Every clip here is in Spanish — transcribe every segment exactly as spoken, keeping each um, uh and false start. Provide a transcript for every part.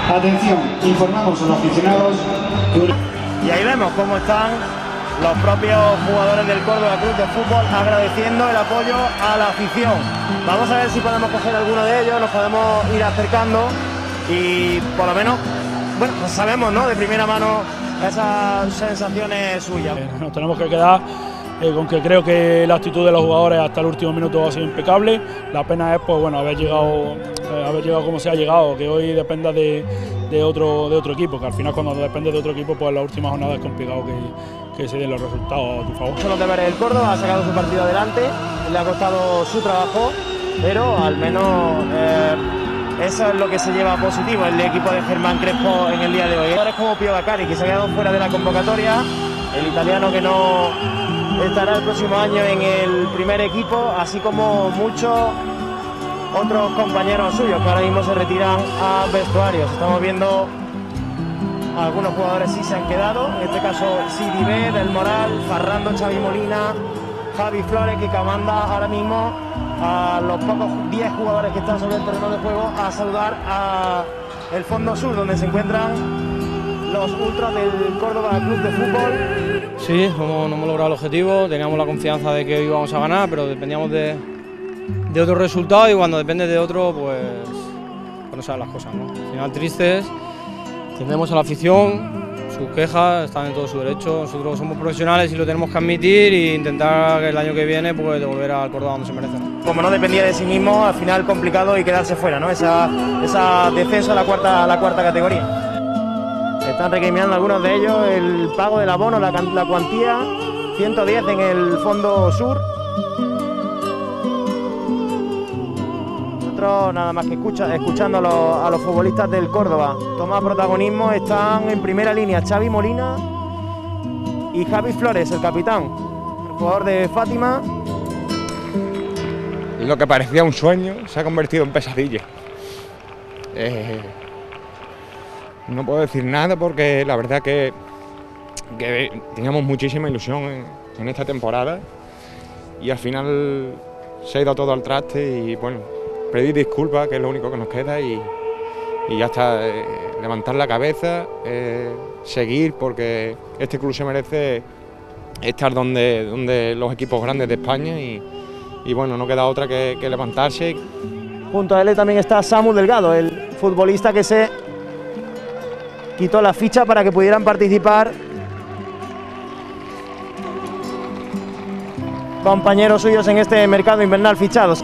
Atención, informamos a los aficionados que... Y ahí vemos cómo están los propios jugadores del Córdoba Club de Fútbol agradeciendo el apoyo a la afición. Vamos a ver si podemos coger alguno de ellos, nos podemos ir acercando y por lo menos, bueno, pues sabemos, ¿no?, de primera mano esas sensaciones suyas. Eh, nos tenemos que quedar eh, con que creo que la actitud de los jugadores hasta el último minuto ha sido impecable. La pena es, pues bueno, haber llegado, eh, haber llegado como se ha llegado, que hoy dependa de, de, otro, de otro equipo, que al final cuando depende de otro equipo, pues en la última jornada es complicado que, que se den los resultados a tu favor. Son los deberes del Córdoba, ha sacado su partido adelante, le ha costado su trabajo, pero al menos eh, eso es lo que se lleva positivo el equipo de Germán Crespo en el día de hoy. Jugadores como Pio Baccari, que se ha quedado fuera de la convocatoria, el italiano que no estará el próximo año en el primer equipo, así como muchos otros compañeros suyos que ahora mismo se retiran a vestuarios. Estamos viendo algunos jugadores sí se han quedado, en este caso Sidi B, Del Moral, Farrando, Xavi Molina, Javi Flores, que comanda ahora mismo a los pocos diez jugadores que están sobre el terreno de juego a saludar a el fondo sur, donde se encuentran los ultras del Córdoba Club de Fútbol. Sí, no hemos logrado el objetivo, teníamos la confianza de que íbamos a ganar, pero dependíamos de, de otro resultado y cuando depende de otro, pues, pues no saben las cosas, ¿no? Al final tristes, entendemos a la afición, sus quejas, están en todo su derecho, nosotros somos profesionales y lo tenemos que admitir e intentar que el año que viene pues devolver al Córdoba donde se merece, ¿no? Como no dependía de sí mismo, al final complicado y quedarse fuera, ¿no? Esa, esa descenso a la cuarta, a la cuarta categoría. Están recriminando algunos de ellos el pago del abono, la, la cuantía, ciento diez en el fondo sur. Nosotros nada más que escucha, escuchando a los, a los futbolistas del Córdoba. Toma protagonismo, están en primera línea Xavi Molina y Javi Flores, el capitán, el jugador de Fátima. Lo que parecía un sueño se ha convertido en pesadilla. Eh, no puedo decir nada porque la verdad que, que teníamos muchísima ilusión en, en esta temporada y al final se ha ido todo al traste y bueno, pedir disculpas, que es lo único que nos queda y, y ya está, eh, levantar la cabeza, eh, seguir porque este club se merece estar donde, donde los equipos grandes de España y, y bueno, no queda otra que, que levantarse. Junto a él también está Samu Delgado, el futbolista que se quitó la ficha para que pudieran participar compañeros suyos en este mercado invernal fichados.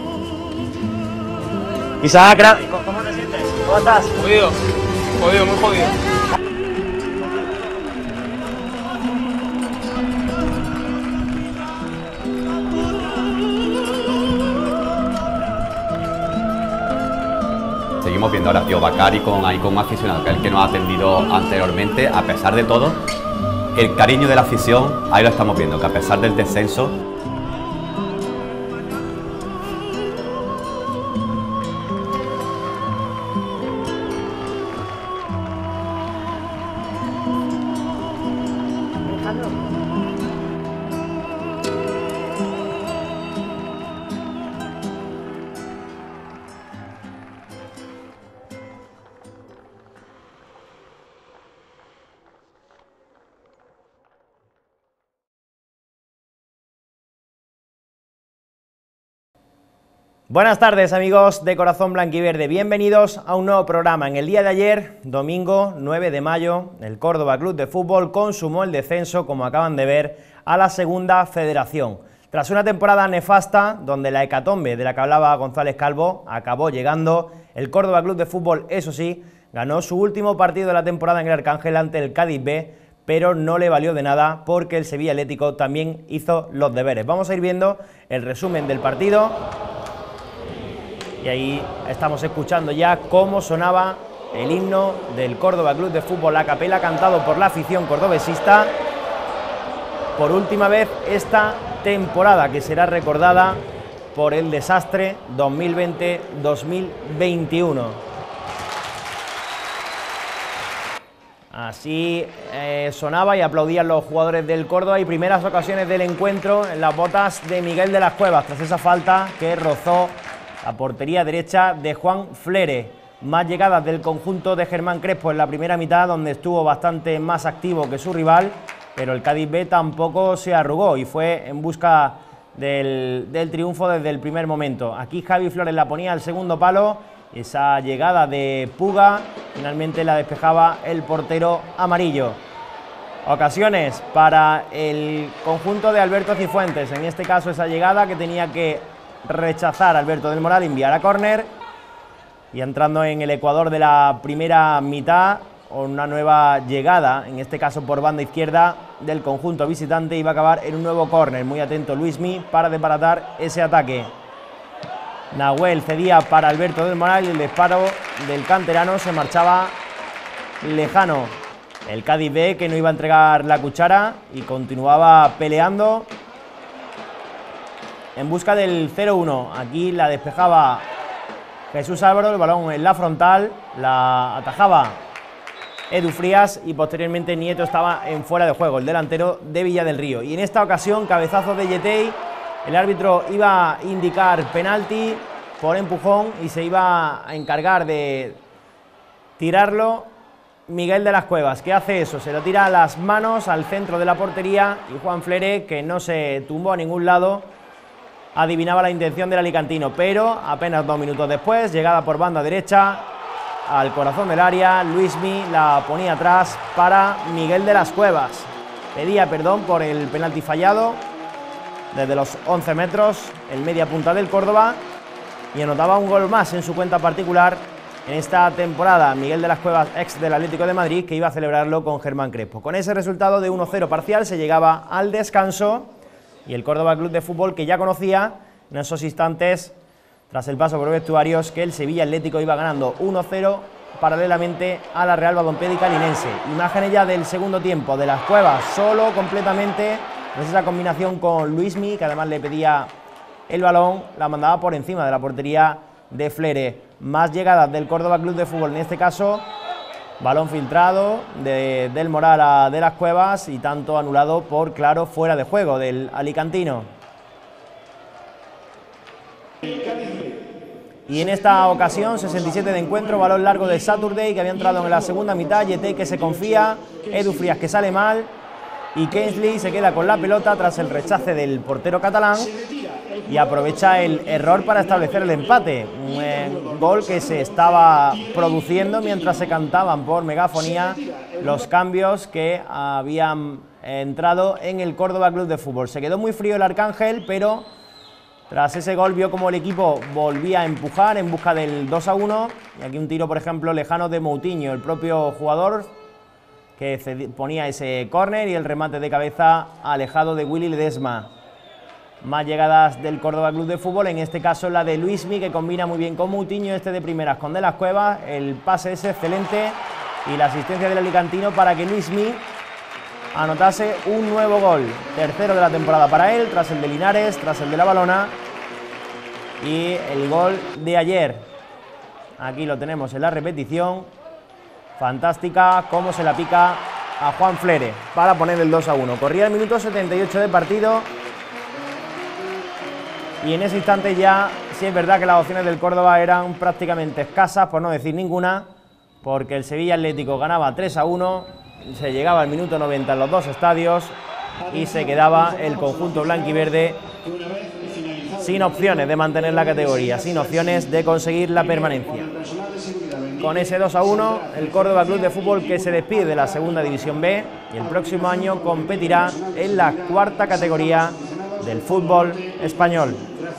Isaac, ¿cómo te sientes? ¿Cómo estás? Jodido, jodido, muy jodido. Seguimos viendo ahora a Pio Baccari con, ahí con un aficionado que es el que nos ha atendido anteriormente. A pesar de todo, el cariño de la afición, ahí lo estamos viendo, que a pesar del descenso, buenas tardes amigos de Corazón Blanquiverde, bienvenidos a un nuevo programa. En el día de ayer, domingo nueve de mayo, el Córdoba Club de Fútbol consumó el descenso, como acaban de ver, a la Segunda Federación. Tras una temporada nefasta, donde la hecatombe de la que hablaba González Calvo acabó llegando, el Córdoba Club de Fútbol, eso sí, ganó su último partido de la temporada en el Arcángel ante el Cádiz B, pero no le valió de nada porque el Sevilla Atlético también hizo los deberes. Vamos a ir viendo el resumen del partido. Y ahí estamos escuchando ya cómo sonaba el himno del Córdoba Club de Fútbol a capela, cantado por la afición cordobesista, por última vez esta temporada, que será recordada por el desastre dos mil veinte dos mil veintiuno. Así eh, sonaba y aplaudían los jugadores del Córdoba y primeras ocasiones del encuentro en las botas de Miguel de las Cuevas, tras esa falta que rozó la portería derecha de Juan Flere. más llegadas del conjunto de Germán Crespo en la primera mitad, donde estuvo bastante más activo que su rival, pero el Cádiz B tampoco se arrugó y fue en busca del, del triunfo desde el primer momento. Aquí Javi Flores la ponía al segundo palo, esa llegada de Puga finalmente la despejaba el portero amarillo. Ocasiones para el conjunto de Alberto Cifuentes, en este caso esa llegada que tenía que rechazar Alberto del Moral, enviar a córner. Y entrando en el ecuador de la primera mitad, una nueva llegada, en este caso por banda izquierda del conjunto visitante, iba a acabar en un nuevo córner. Muy atento Luismi para desbaratar ese ataque. Nahuel cedía para Alberto del Moral y el disparo del canterano se marchaba lejano. El Cádiz B, que no iba a entregar la cuchara y continuaba peleando en busca del cero uno. Aquí la despejaba Jesús Álvaro, el balón en la frontal, la atajaba Edu Frías y posteriormente Nieto estaba en fuera de juego, el delantero de Villa del Río. Y en esta ocasión, cabezazo de Yetey, el árbitro iba a indicar penalti por empujón y se iba a encargar de tirarlo Miguel de las Cuevas. ¿Qué hace eso? Se lo tira a las manos al centro de la portería y Juan Flere, que no se tumbó a ningún lado, adivinaba la intención del alicantino, pero apenas dos minutos después, llegada por banda derecha al corazón del área, Luismi la ponía atrás para Miguel de las Cuevas. Pedía perdón por el penalti fallado desde los once metros, el media punta del Córdoba, y anotaba un gol más en su cuenta particular en esta temporada. Miguel de las Cuevas, ex del Atlético de Madrid, que iba a celebrarlo con Germán Crespo. Con ese resultado de uno cero parcial se llegaba al descanso. Y el Córdoba Club de Fútbol, que ya conocía en esos instantes, tras el paso por vestuarios, que el Sevilla Atlético iba ganando uno cero paralelamente a la Real Balompiédica Linense. Imágenes ya del segundo tiempo de las Cuevas, solo completamente, pues esa combinación con Luismi, que además le pedía el balón, la mandaba por encima de la portería de Flere. Más llegadas del Córdoba Club de Fútbol, en este caso balón filtrado de, del Moral a de las Cuevas y tanto anulado por claro fuera de juego del alicantino. Y en esta ocasión, sesenta y siete de encuentro, balón largo de Saturday, que había entrado en la segunda mitad, Yetey que se confía, Edu Frías que sale mal y Kingsley se queda con la pelota tras el rechace del portero catalán y aprovecha el error para establecer el empate. Un eh, gol que se estaba produciendo mientras se cantaban por megafonía los cambios que habían entrado en el Córdoba Club de Fútbol. Se quedó muy frío el Arcángel, pero tras ese gol vio como el equipo volvía a empujar en busca del dos a uno. Y aquí un tiro, por ejemplo, lejano de Moutinho, el propio jugador que ponía ese córner, y el remate de cabeza alejado de Willy Ledesma. Más llegadas del Córdoba Club de Fútbol, en este caso la de Luismi, que combina muy bien con Moutinho, este de primeras con De las Cuevas, el pase es excelente y la asistencia del alicantino para que Luismi anotase un nuevo gol, tercero de la temporada para él, tras el de Linares, tras el de la Balona y el gol de ayer. Aquí lo tenemos en la repetición, fantástica cómo se la pica a Juan Flere para poner el dos a uno. Corría el minuto setenta y ocho de partido. Y en ese instante ya, sí es verdad que las opciones del Córdoba eran prácticamente escasas, por no decir ninguna, porque el Sevilla Atlético ganaba tres a uno, se llegaba al minuto noventa en los dos estadios y se quedaba el conjunto blanquiverde sin opciones de mantener la categoría, sin opciones de conseguir la permanencia. Con ese dos a uno, el Córdoba Club de Fútbol, que se despide de la Segunda División B y el próximo año competirá en la cuarta categoría del fútbol español.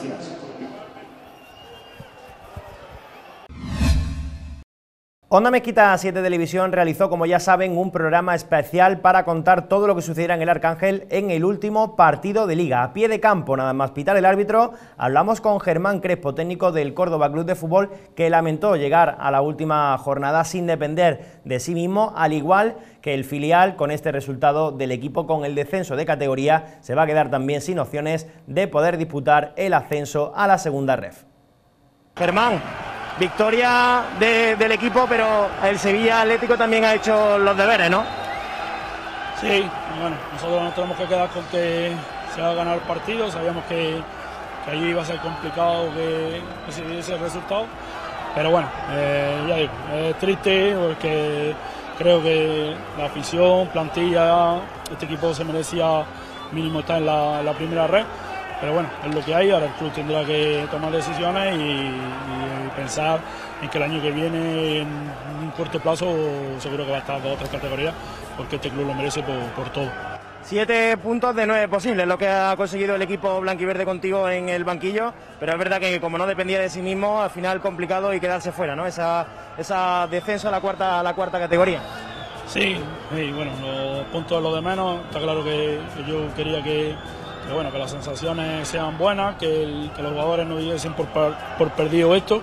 Onda Mezquita siete Televisión realizó, como ya saben, un programa especial para contar todo lo que sucediera en el Arcángel en el último partido de Liga. A pie de campo, nada más pitar el árbitro, hablamos con Germán Crespo, técnico del Córdoba Club de Fútbol, que lamentó llegar a la última jornada sin depender de sí mismo, al igual que el filial. Con este resultado del equipo con el descenso de categoría, se va a quedar también sin opciones de poder disputar el ascenso a la segunda ref. Germán, victoria de, del equipo, pero el Sevilla Atlético también ha hecho los deberes, ¿no? Sí, bueno, nosotros nos tenemos que quedar con que se va a ganar el partido. Sabíamos que, que allí iba a ser complicado que, que se diese el resultado, pero bueno, eh, ya digo, es triste porque creo que la afición, plantilla, este equipo se merecía mínimo estar en la, en la primera red, pero bueno, es lo que hay. Ahora el club tendrá que tomar decisiones y, y pensar en que el año que viene, en un corto plazo, seguro que va a estar en otras categorías, porque este club lo merece por, por todo. Siete puntos de nueve posibles, lo que ha conseguido el equipo blanquiverde contigo en el banquillo, pero es verdad que como no dependía de sí mismo, al final complicado y quedarse fuera, ¿no? Esa, esa descenso a la cuarta, a la cuarta categoría. Sí, sí, bueno, los puntos lo de menos. Está claro que, que yo quería que, que, bueno, que las sensaciones sean buenas, que, el, que los jugadores no diesen por, por perdido esto,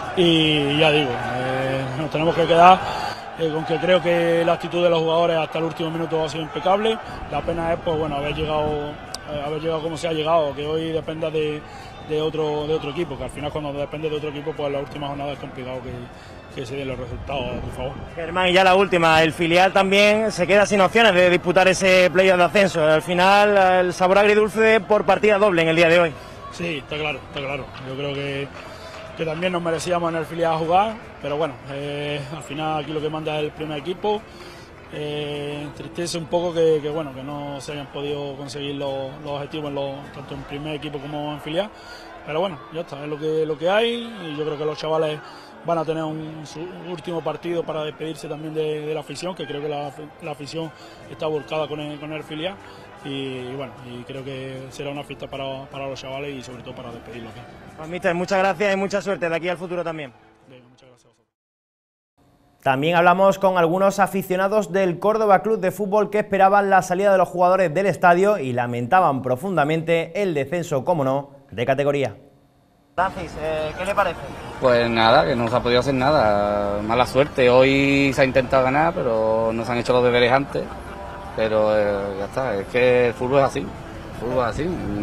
y ya digo, eh, nos tenemos que quedar eh, con que creo que la actitud de los jugadores hasta el último minuto ha sido impecable. La pena es, pues bueno, haber llegado, eh, haber llegado como se ha llegado, que hoy dependa de, de otro de otro equipo, que al final cuando depende de otro equipo, pues en la última jornada es complicado que, que se den los resultados a tu favor. Germán, y ya la última, el filial también se queda sin opciones de disputar ese playoff de ascenso. Al final el sabor agridulce por partida doble en el día de hoy. Sí, está claro, está claro. Yo creo que, que también nos merecíamos en el filial jugar, pero bueno, eh, al final aquí lo que manda es el primer equipo. Eh, entristece un poco que, que bueno que no se hayan podido conseguir los, los objetivos en los, tanto en primer equipo como en filial, pero bueno, ya está, es lo que, lo que hay, y yo creo que los chavales van a tener un, su último partido para despedirse también de, de la afición, que creo que la, la afición está volcada con el, con el filial, y, y bueno, y creo que será una fiesta para, para los chavales y sobre todo para despedirlos aquí. Pues, míster, muchas gracias y mucha suerte de aquí al futuro también. Venga, muchas gracias a vosotros. También hablamos con algunos aficionados del Córdoba Club de Fútbol que esperaban la salida de los jugadores del estadio y lamentaban profundamente el descenso, como no, de categoría. Francis, eh, ¿qué le parece? Pues nada, que no se ha podido hacer nada, mala suerte. Hoy se ha intentado ganar, pero no se han hecho los deberes antes. Pero eh, ya está, es que el fútbol es así, el fútbol es así.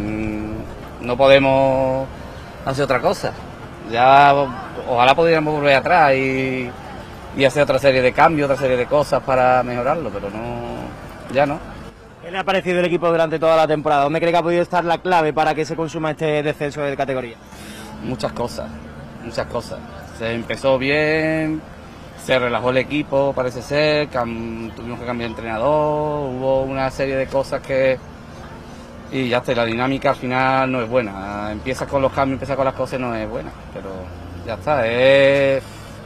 Mm, no podemos hacer otra cosa. Ya ojalá pudiéramos volver atrás y, y hacer otra serie de cambios, otra serie de cosas para mejorarlo, pero no, ya no. ¿Qué le ha parecido el equipo durante toda la temporada? ¿Dónde cree que ha podido estar la clave para que se consuma este descenso de categoría? Muchas cosas, muchas cosas. Se empezó bien, se relajó el equipo, parece ser, cam tuvimos que cambiar de entrenador, hubo una serie de cosas que... Y ya está, la dinámica al final no es buena. Empiezas con los cambios, empiezas con las cosas, no es buena, pero ya está, es...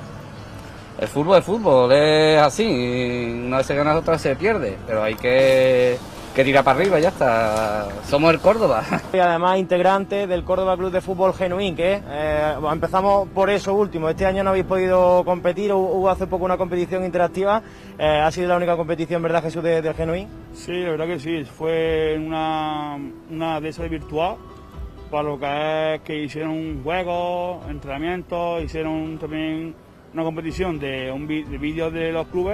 El fútbol es fútbol, es así, una vez se gana, otra vez se pierde, pero hay que... que tira para arriba, ya está. Somos el Córdoba. Y además integrante del Córdoba Club de Fútbol Genuín, que eh, empezamos por eso último. Este año no habéis podido competir, hubo hace poco una competición interactiva. Eh, ¿Ha sido la única competición, verdad, Jesús, de, del Genuín? Sí, la verdad que sí. Fue una, una de esas virtual, para lo que es que hicieron juegos, entrenamientos, hicieron también una competición de, un, de vídeos de los clubes,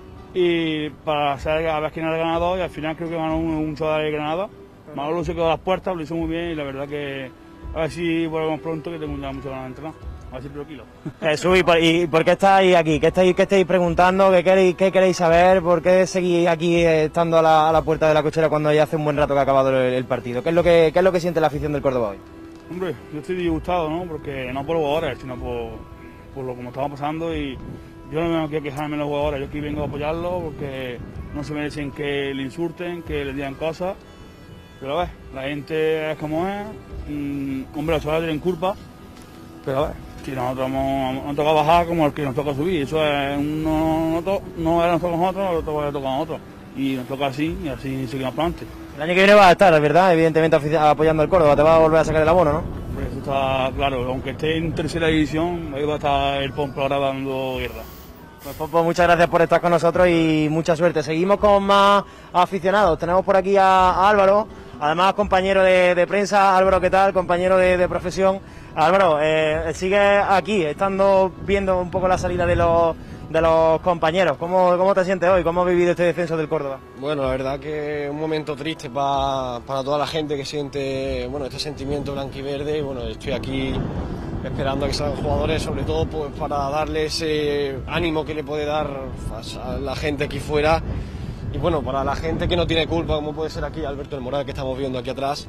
y para saber a ver quién era el ganador, y al final creo que ganó un, un chaval de Granada. Manolo se quedó a las puertas, lo hizo muy bien, y la verdad que a ver si volvemos pronto, que tengo mucho ganas de entrenar, a ver si lo kilo. Jesús, ¿y por, ¿y por qué estáis aquí? ¿Qué estáis, qué estáis preguntando? ¿Qué queréis, qué queréis saber? ¿Por qué seguís aquí eh, estando a la, a la puerta de la cochera cuando ya hace un buen rato que ha acabado el, el partido? ¿Qué es, lo que, ¿Qué es lo que siente la afición del Córdoba hoy? Hombre, yo estoy disgustado, ¿no? Porque no por los jugadores, sino por, por lo como estaba pasando, y yo no tengo que quejarme de los jugadores, yo aquí vengo a apoyarlos porque no se merecen que le insulten, que le digan cosas, pero a ver, la gente es como es, mm, hombre, los chavales tienen culpa, pero a ver, si nosotros hemos, nos toca bajar como el que nos toca subir, eso es, no, no, no era nosotros nosotros, lo toca, le toca a nosotros, y nos toca así, y así seguimos para adelante. El año que viene vas a estar, ¿verdad? Evidentemente apoyando al Córdoba, te va a volver a sacar el abono, ¿no? Pues eso está claro, aunque esté en tercera división, ahí va a estar el Pompo ahora dando guerra. Pues Pompo, muchas gracias por estar con nosotros y mucha suerte. Seguimos con más aficionados. Tenemos por aquí a, a Álvaro, además compañero de, de prensa. Álvaro, ¿qué tal? Compañero de, de profesión. Álvaro, eh, sigue aquí, estando viendo un poco la salida de los, de los compañeros. ¿Cómo, ¿Cómo te sientes hoy? ¿Cómo has vivido este descenso del Córdoba? Bueno, la verdad que es un momento triste pa, para toda la gente que siente, bueno, este sentimiento blanquiverde. Bueno, estoy aquí esperando a que salgan jugadores, sobre todo pues, para darle ese ánimo que le puede dar a la gente aquí fuera, y bueno, para la gente que no tiene culpa, como puede ser aquí Alberto El Moral, que estamos viendo aquí atrás,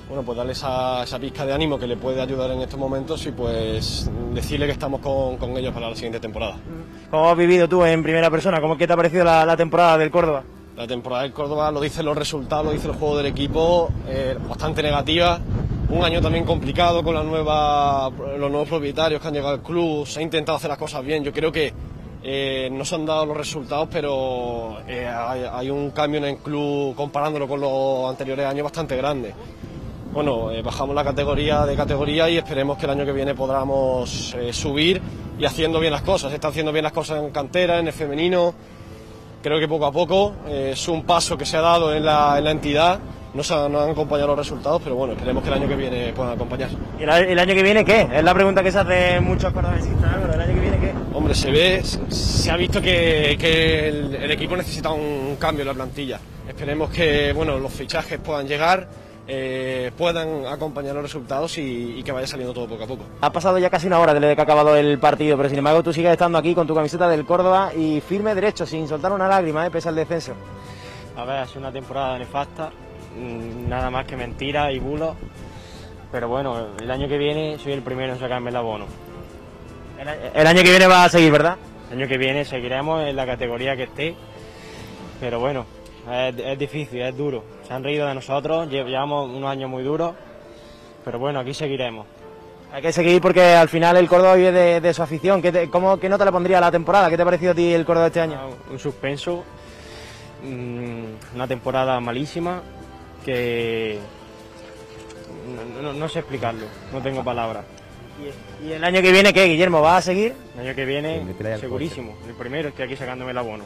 bueno, pues darle esa, esa pizca de ánimo que le puede ayudar en estos momentos y pues decirle que estamos con, con ellos para la siguiente temporada. ¿Cómo has vivido tú en primera persona? ¿Cómo qué te ha parecido la, la temporada del Córdoba? La temporada del Córdoba lo dicen los resultados, lo dice el juego del equipo, eh, bastante negativa. Un año también complicado con la nueva, los nuevos propietarios que han llegado al club. Se ha intentado hacer las cosas bien. Yo creo que eh, no se han dado los resultados, pero eh, hay, hay un cambio en el club comparándolo con los anteriores años bastante grande. Bueno, eh, bajamos la categoría de categoría y esperemos que el año que viene podamos eh, subir y haciendo bien las cosas. Se están haciendo bien las cosas en cantera, en el femenino. Creo que poco a poco eh, es un paso que se ha dado en la, en la entidad. No, se han, no han acompañado los resultados, pero bueno, esperemos que el año que viene puedan acompañar. ¿Y el, el año que viene qué? Es la pregunta que se hace muchos cordobesistas, ¿no? ¿El año que viene qué? Hombre, se ve, se ha visto que, que el, el equipo necesita un cambio en la plantilla. Esperemos que bueno, los fichajes puedan llegar, eh, puedan acompañar los resultados y, y que vaya saliendo todo poco a poco. Ha pasado ya casi una hora desde que ha acabado el partido, pero sin embargo tú sigues estando aquí con tu camiseta del Córdoba y firme derecho, sin soltar una lágrima, ¿eh? Pese al descenso. A ver, ha sido una temporada nefasta, nada más que mentiras y bulos, pero bueno, el año que viene soy el primero en sacarme el abono. El, el año que viene va a seguir, ¿verdad? El año que viene seguiremos en la categoría que esté, pero bueno, es, es difícil, es duro. Se han reído de nosotros, llevamos unos años muy duros, pero bueno, aquí seguiremos. Hay que seguir porque al final el Córdoba vive de, de su afición. ¿Qué, te, cómo, ¿Qué nota le pondría a la temporada? ¿Qué te ha parecido a ti el Córdoba este año? Un suspenso, una temporada malísima, que no, no, no sé explicarlo, no tengo palabras. ¿Y el año que viene qué, Guillermo? ¿Va a seguir? El año que viene, segurísimo. El primero estoy aquí sacándome el abono.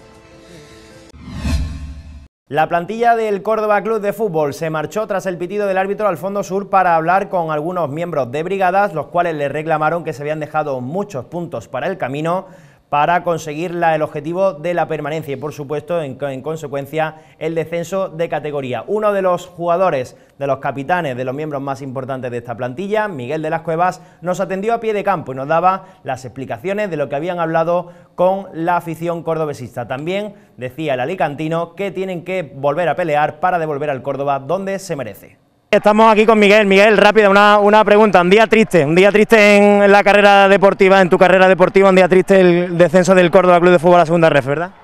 La plantilla del Córdoba Club de Fútbol se marchó tras el pitido del árbitro al fondo sur para hablar con algunos miembros de brigadas, los cuales le reclamaron que se habían dejado muchos puntos para el camino para conseguir la, el objetivo de la permanencia y, por supuesto, en, en consecuencia, el descenso de categoría. Uno de los jugadores, de los capitanes, de los miembros más importantes de esta plantilla, Miguel de las Cuevas, nos atendió a pie de campo y nos daba las explicaciones de lo que habían hablado con la afición cordobesista. También decía el alicantino que tienen que volver a pelear para devolver al Córdoba donde se merece. Estamos aquí con Miguel. Miguel, rápida, una, una pregunta. Un día triste, un día triste en la carrera deportiva, en tu carrera deportiva, un día triste el descenso del Córdoba Club de Fútbol a la segunda ref, ¿verdad?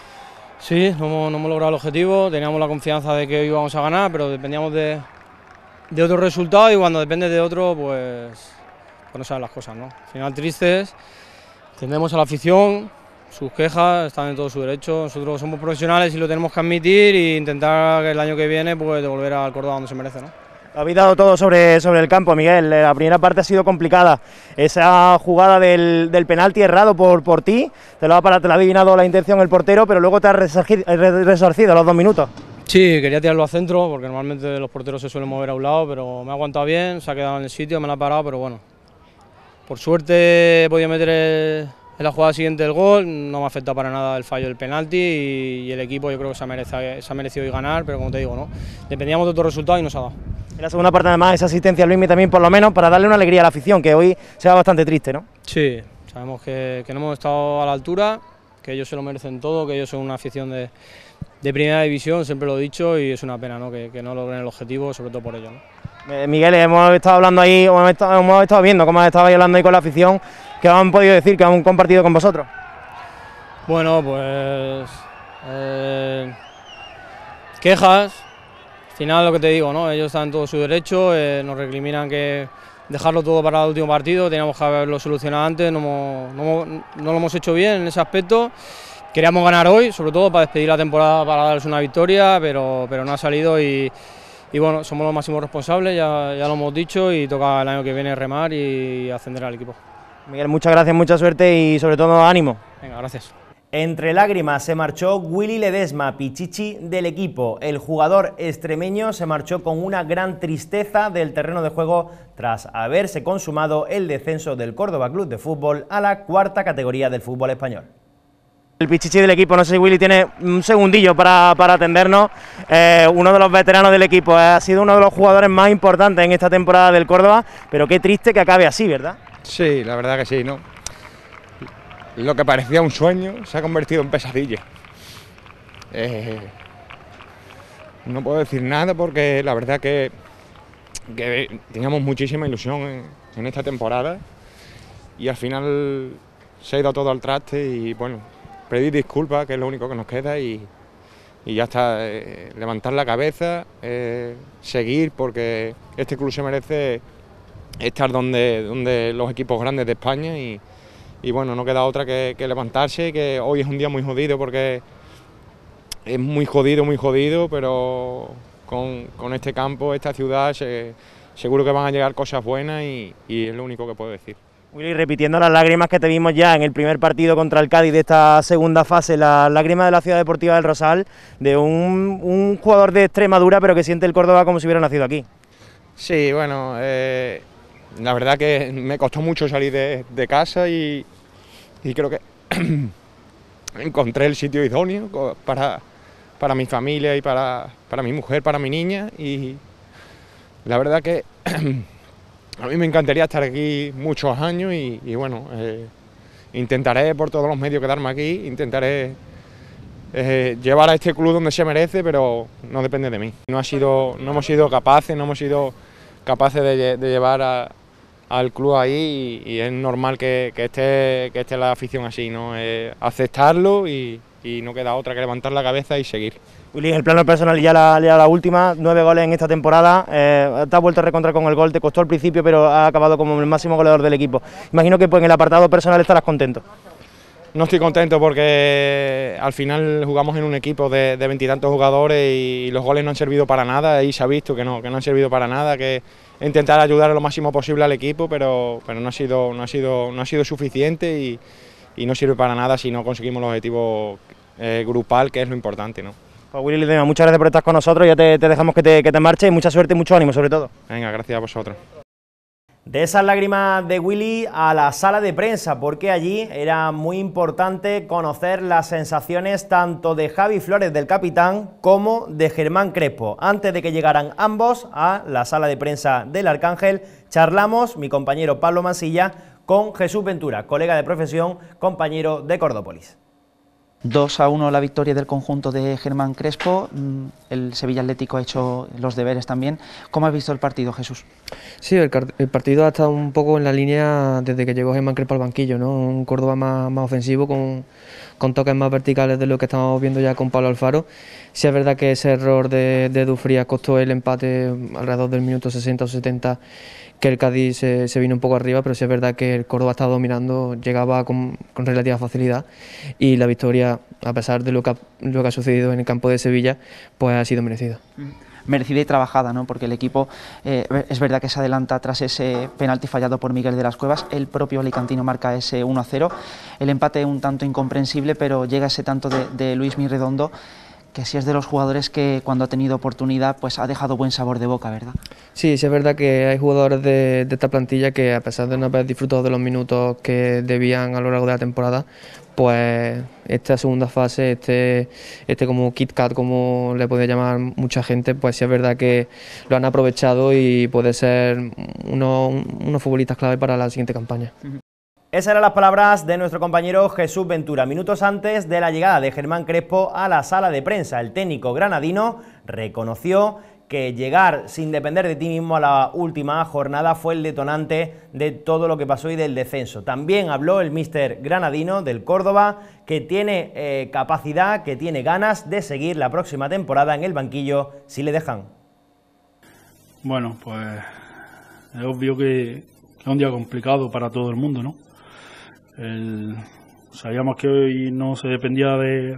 Sí, no hemos, no hemos logrado el objetivo, teníamos la confianza de que íbamos a ganar, pero dependíamos de, de otros resultados y cuando depende de otro, pues, pues no saben las cosas, ¿no? Al final tristes, entendemos a la afición, sus quejas, están en todo su derecho, nosotros somos profesionales y lo tenemos que admitir e intentar que el año que viene pues devolver al Córdoba donde se merece, ¿no? Lo habéis dado todo sobre, sobre el campo, Miguel. La primera parte ha sido complicada. Esa jugada del, del penalti errado por, por ti, te lo, ha para, te lo ha adivinado la intención el portero, pero luego te has resarcido, resarcido a los dos minutos. Sí, quería tirarlo a centro, porque normalmente los porteros se suelen mover a un lado, pero me ha aguantado bien, se ha quedado en el sitio, me lo ha parado, pero bueno. Por suerte he podido meter el, en la jugada siguiente el gol, no me ha afectado para nada el fallo del penalti y, y el equipo yo creo que se ha, merecido, se ha merecido hoy ganar, pero como te digo, ¿no? Dependíamos de otro resultado y nos ha dado. En la segunda parte además esa asistencia a Luismi también por lo menos para darle una alegría a la afición, que hoy se va bastante triste, ¿no? Sí, sabemos que, que no hemos estado a la altura, que ellos se lo merecen todo, que ellos son una afición de, de primera división, siempre lo he dicho y es una pena, ¿no? que, que no logren el objetivo, sobre todo por ello, ¿no? Eh, Miguel, hemos estado hablando ahí, hemos estado, hemos estado viendo cómo estabais hablando ahí con la afición, ¿qué han podido decir, que han compartido con vosotros? Bueno, pues eh, quejas. Al final lo que te digo, ¿no? Ellos están en todo su derecho, eh, nos recriminan que dejarlo todo para el último partido, teníamos que haberlo solucionado antes, no, hemos, no, no lo hemos hecho bien en ese aspecto. Queríamos ganar hoy, sobre todo para despedir la temporada, para darles una victoria, pero, pero no ha salido y, y bueno, somos los máximos responsables, ya, ya lo hemos dicho y toca el año que viene remar y ascender al equipo. Miguel, muchas gracias, mucha suerte y sobre todo ánimo. Venga, gracias. Entre lágrimas se marchó Willy Ledesma, pichichi del equipo. El jugador extremeño se marchó con una gran tristeza del terreno de juego tras haberse consumado el descenso del Córdoba Club de Fútbol a la cuarta categoría del fútbol español. El pichichi del equipo, no sé si Willy tiene un segundillo para, para atendernos, eh, uno de los veteranos del equipo, eh, ha sido uno de los jugadores más importantes en esta temporada del Córdoba, pero qué triste que acabe así, ¿verdad? Sí, la verdad que sí, ¿no? Lo que parecía un sueño se ha convertido en pesadilla. Eh, no puedo decir nada porque la verdad que, que teníamos muchísima ilusión en, en esta temporada y al final se ha ido todo al traste y bueno, pedir disculpas, que es lo único que nos queda y, y ya está, eh, levantar la cabeza, eh, seguir, porque este club se merece estar donde, donde los equipos grandes de España y, y bueno, no queda otra que, que levantarse, que hoy es un día muy jodido porque es muy jodido, muy jodido, pero con, con este campo, esta ciudad, se, seguro que van a llegar cosas buenas y, y es lo único que puedo decir. Willy, repitiendo las lágrimas que te vimos ya en el primer partido contra el Cádiz de esta segunda fase, las lágrimas de la Ciudad Deportiva del Rosal, de un, un jugador de Extremadura pero que siente el Córdoba como si hubiera nacido aquí. Sí, bueno, eh, la verdad que me costó mucho salir de, de casa y, y creo que encontré el sitio idóneo para, para mi familia y para, para mi mujer, para mi niña y la verdad que a mí me encantaría estar aquí muchos años y, y bueno, eh, intentaré por todos los medios quedarme aquí, intentaré eh, llevar a este club donde se merece, pero no depende de mí. No, ha sido, no hemos sido capaces, no hemos sido capaces de, de llevar a, al club ahí y, y es normal que, que, esté, que esté la afición así, ¿no? Eh, aceptarlo y, y no queda otra que levantar la cabeza y seguir. Willy, en el plano personal ya la, ya la última, nueve goles en esta temporada, eh, te has vuelto a reencontrar con el gol, te costó al principio pero ha acabado como el máximo goleador del equipo. Imagino que pues, en el apartado personal estarás contento. No estoy contento porque al final jugamos en un equipo de veintitantos jugadores y los goles no han servido para nada y se ha visto que no, que no han servido para nada, que intentar ayudar lo máximo posible al equipo, pero, pero no, ha sido, no, ha sido, no ha sido suficiente y, y no sirve para nada si no conseguimos el objetivo eh, grupal, que es lo importante, ¿no? Pues Willy Ledesma, muchas gracias por estar con nosotros, ya te, te dejamos que te, que te marches y mucha suerte y mucho ánimo sobre todo. Venga, gracias a vosotros. De esas lágrimas de Willy a la sala de prensa, porque allí era muy importante conocer las sensaciones tanto de Javi Flores, del capitán, como de Germán Crespo. Antes de que llegaran ambos a la sala de prensa del Arcángel, charlamos, mi compañero Pablo Mansilla, con Jesús Ventura, colega de profesión, compañero de Cordópolis. dos a uno la victoria del conjunto de Germán Crespo, el Sevilla Atlético ha hecho los deberes también. ¿Cómo has visto el partido, Jesús? Sí, el, el partido ha estado un poco en la línea desde que llegó Germán Crespo al banquillo, ¿no? Un Córdoba más, más ofensivo, con, con toques más verticales de lo que estamos viendo ya con Pablo Alfaro. Sí es verdad que ese error de, de Dufrías costó el empate alrededor del minuto sesenta o setenta, que el Cádiz se, se vino un poco arriba, pero sí es verdad que el Córdoba estaba dominando, llegaba con, con relativa facilidad y la victoria, a pesar de lo que, ha, lo que ha sucedido en el campo de Sevilla, pues ha sido merecida. Merecida y trabajada, ¿no? Porque el equipo eh, es verdad que se adelanta tras ese penalti fallado por Miguel de las Cuevas, el propio alicantino marca ese uno a cero, el empate un tanto incomprensible, pero llega ese tanto de, de Luis Mirredondo, que sí es de los jugadores que cuando ha tenido oportunidad pues ha dejado buen sabor de boca, ¿verdad? Sí, sí es verdad que hay jugadores de, de esta plantilla que a pesar de no haber disfrutado de los minutos que debían a lo largo de la temporada, pues esta segunda fase, este, este como Kit Kat, como le puede llamar mucha gente, pues sí es verdad que lo han aprovechado y puede ser uno, unos futbolistas clave para la siguiente campaña. Esas eran las palabras de nuestro compañero Jesús Ventura, minutos antes de la llegada de Germán Crespo a la sala de prensa. El técnico granadino reconoció que llegar sin depender de ti mismo a la última jornada fue el detonante de todo lo que pasó y del descenso. También habló el míster granadino del Córdoba, que tiene eh, capacidad, que tiene ganas de seguir la próxima temporada en el banquillo si le dejan. Bueno, pues es obvio que es un día complicado para todo el mundo, ¿no? El, sabíamos que hoy no se dependía de,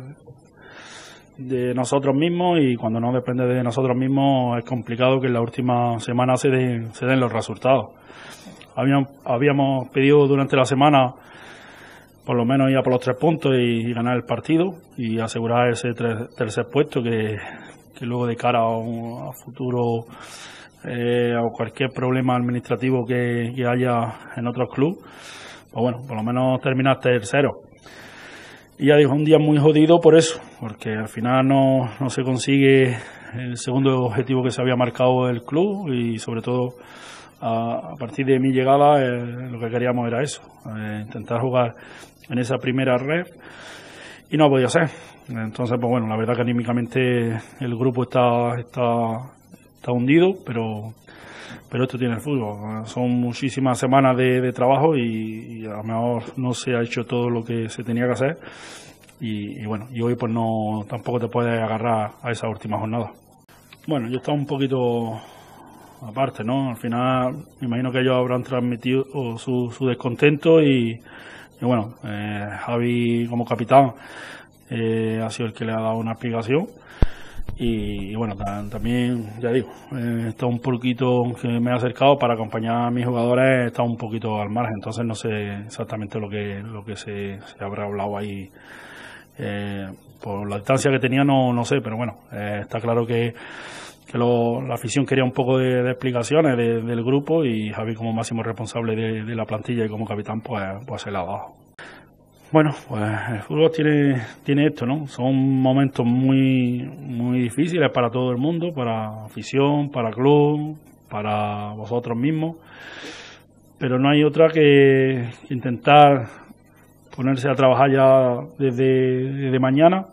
de nosotros mismos y cuando no depende de nosotros mismos es complicado que en la última semana se den, se den los resultados. Habíamos, habíamos pedido durante la semana por lo menos ir a por los tres puntos y, y ganar el partido y asegurar ese tres, tercer puesto que, que luego de cara a un a futuro eh, o cualquier problema administrativo que, que haya en otros clubes, pues bueno, por lo menos terminar tercero. Y ya digo, un día muy jodido por eso, porque al final no, no se consigue el segundo objetivo que se había marcado el club y sobre todo a, a partir de mi llegada eh, lo que queríamos era eso, eh, intentar jugar en esa primera red y no podía ser. Entonces, pues bueno, la verdad que anímicamente el grupo está, está, está hundido, pero pero esto tiene el fútbol. Son muchísimas semanas de, de trabajo y, y a lo mejor no se ha hecho todo lo que se tenía que hacer. Y, y bueno, y hoy pues no tampoco te puedes agarrar a esa última jornada. Bueno, yo estaba un poquito aparte, ¿no? Al final me imagino que ellos habrán transmitido su, su descontento y, y bueno, eh, Javi como capitán eh, ha sido el que le ha dado una explicación. Y, y bueno, también, ya digo, he estado un poquito, que me he acercado para acompañar a mis jugadores, he estado un poquito al margen, entonces no sé exactamente lo que lo que se, se habrá hablado ahí. Eh, por la distancia que tenía no, no sé, pero bueno, eh, está claro que, que lo, la afición quería un poco de, de explicaciones de, del grupo y Javi como máximo responsable de, de la plantilla y como capitán pues, pues se la ha dado. Bueno, pues el fútbol tiene, tiene esto, ¿no? Son momentos muy, muy difíciles para todo el mundo, para afición, para club, para vosotros mismos, pero no hay otra que intentar ponerse a trabajar ya desde, desde mañana,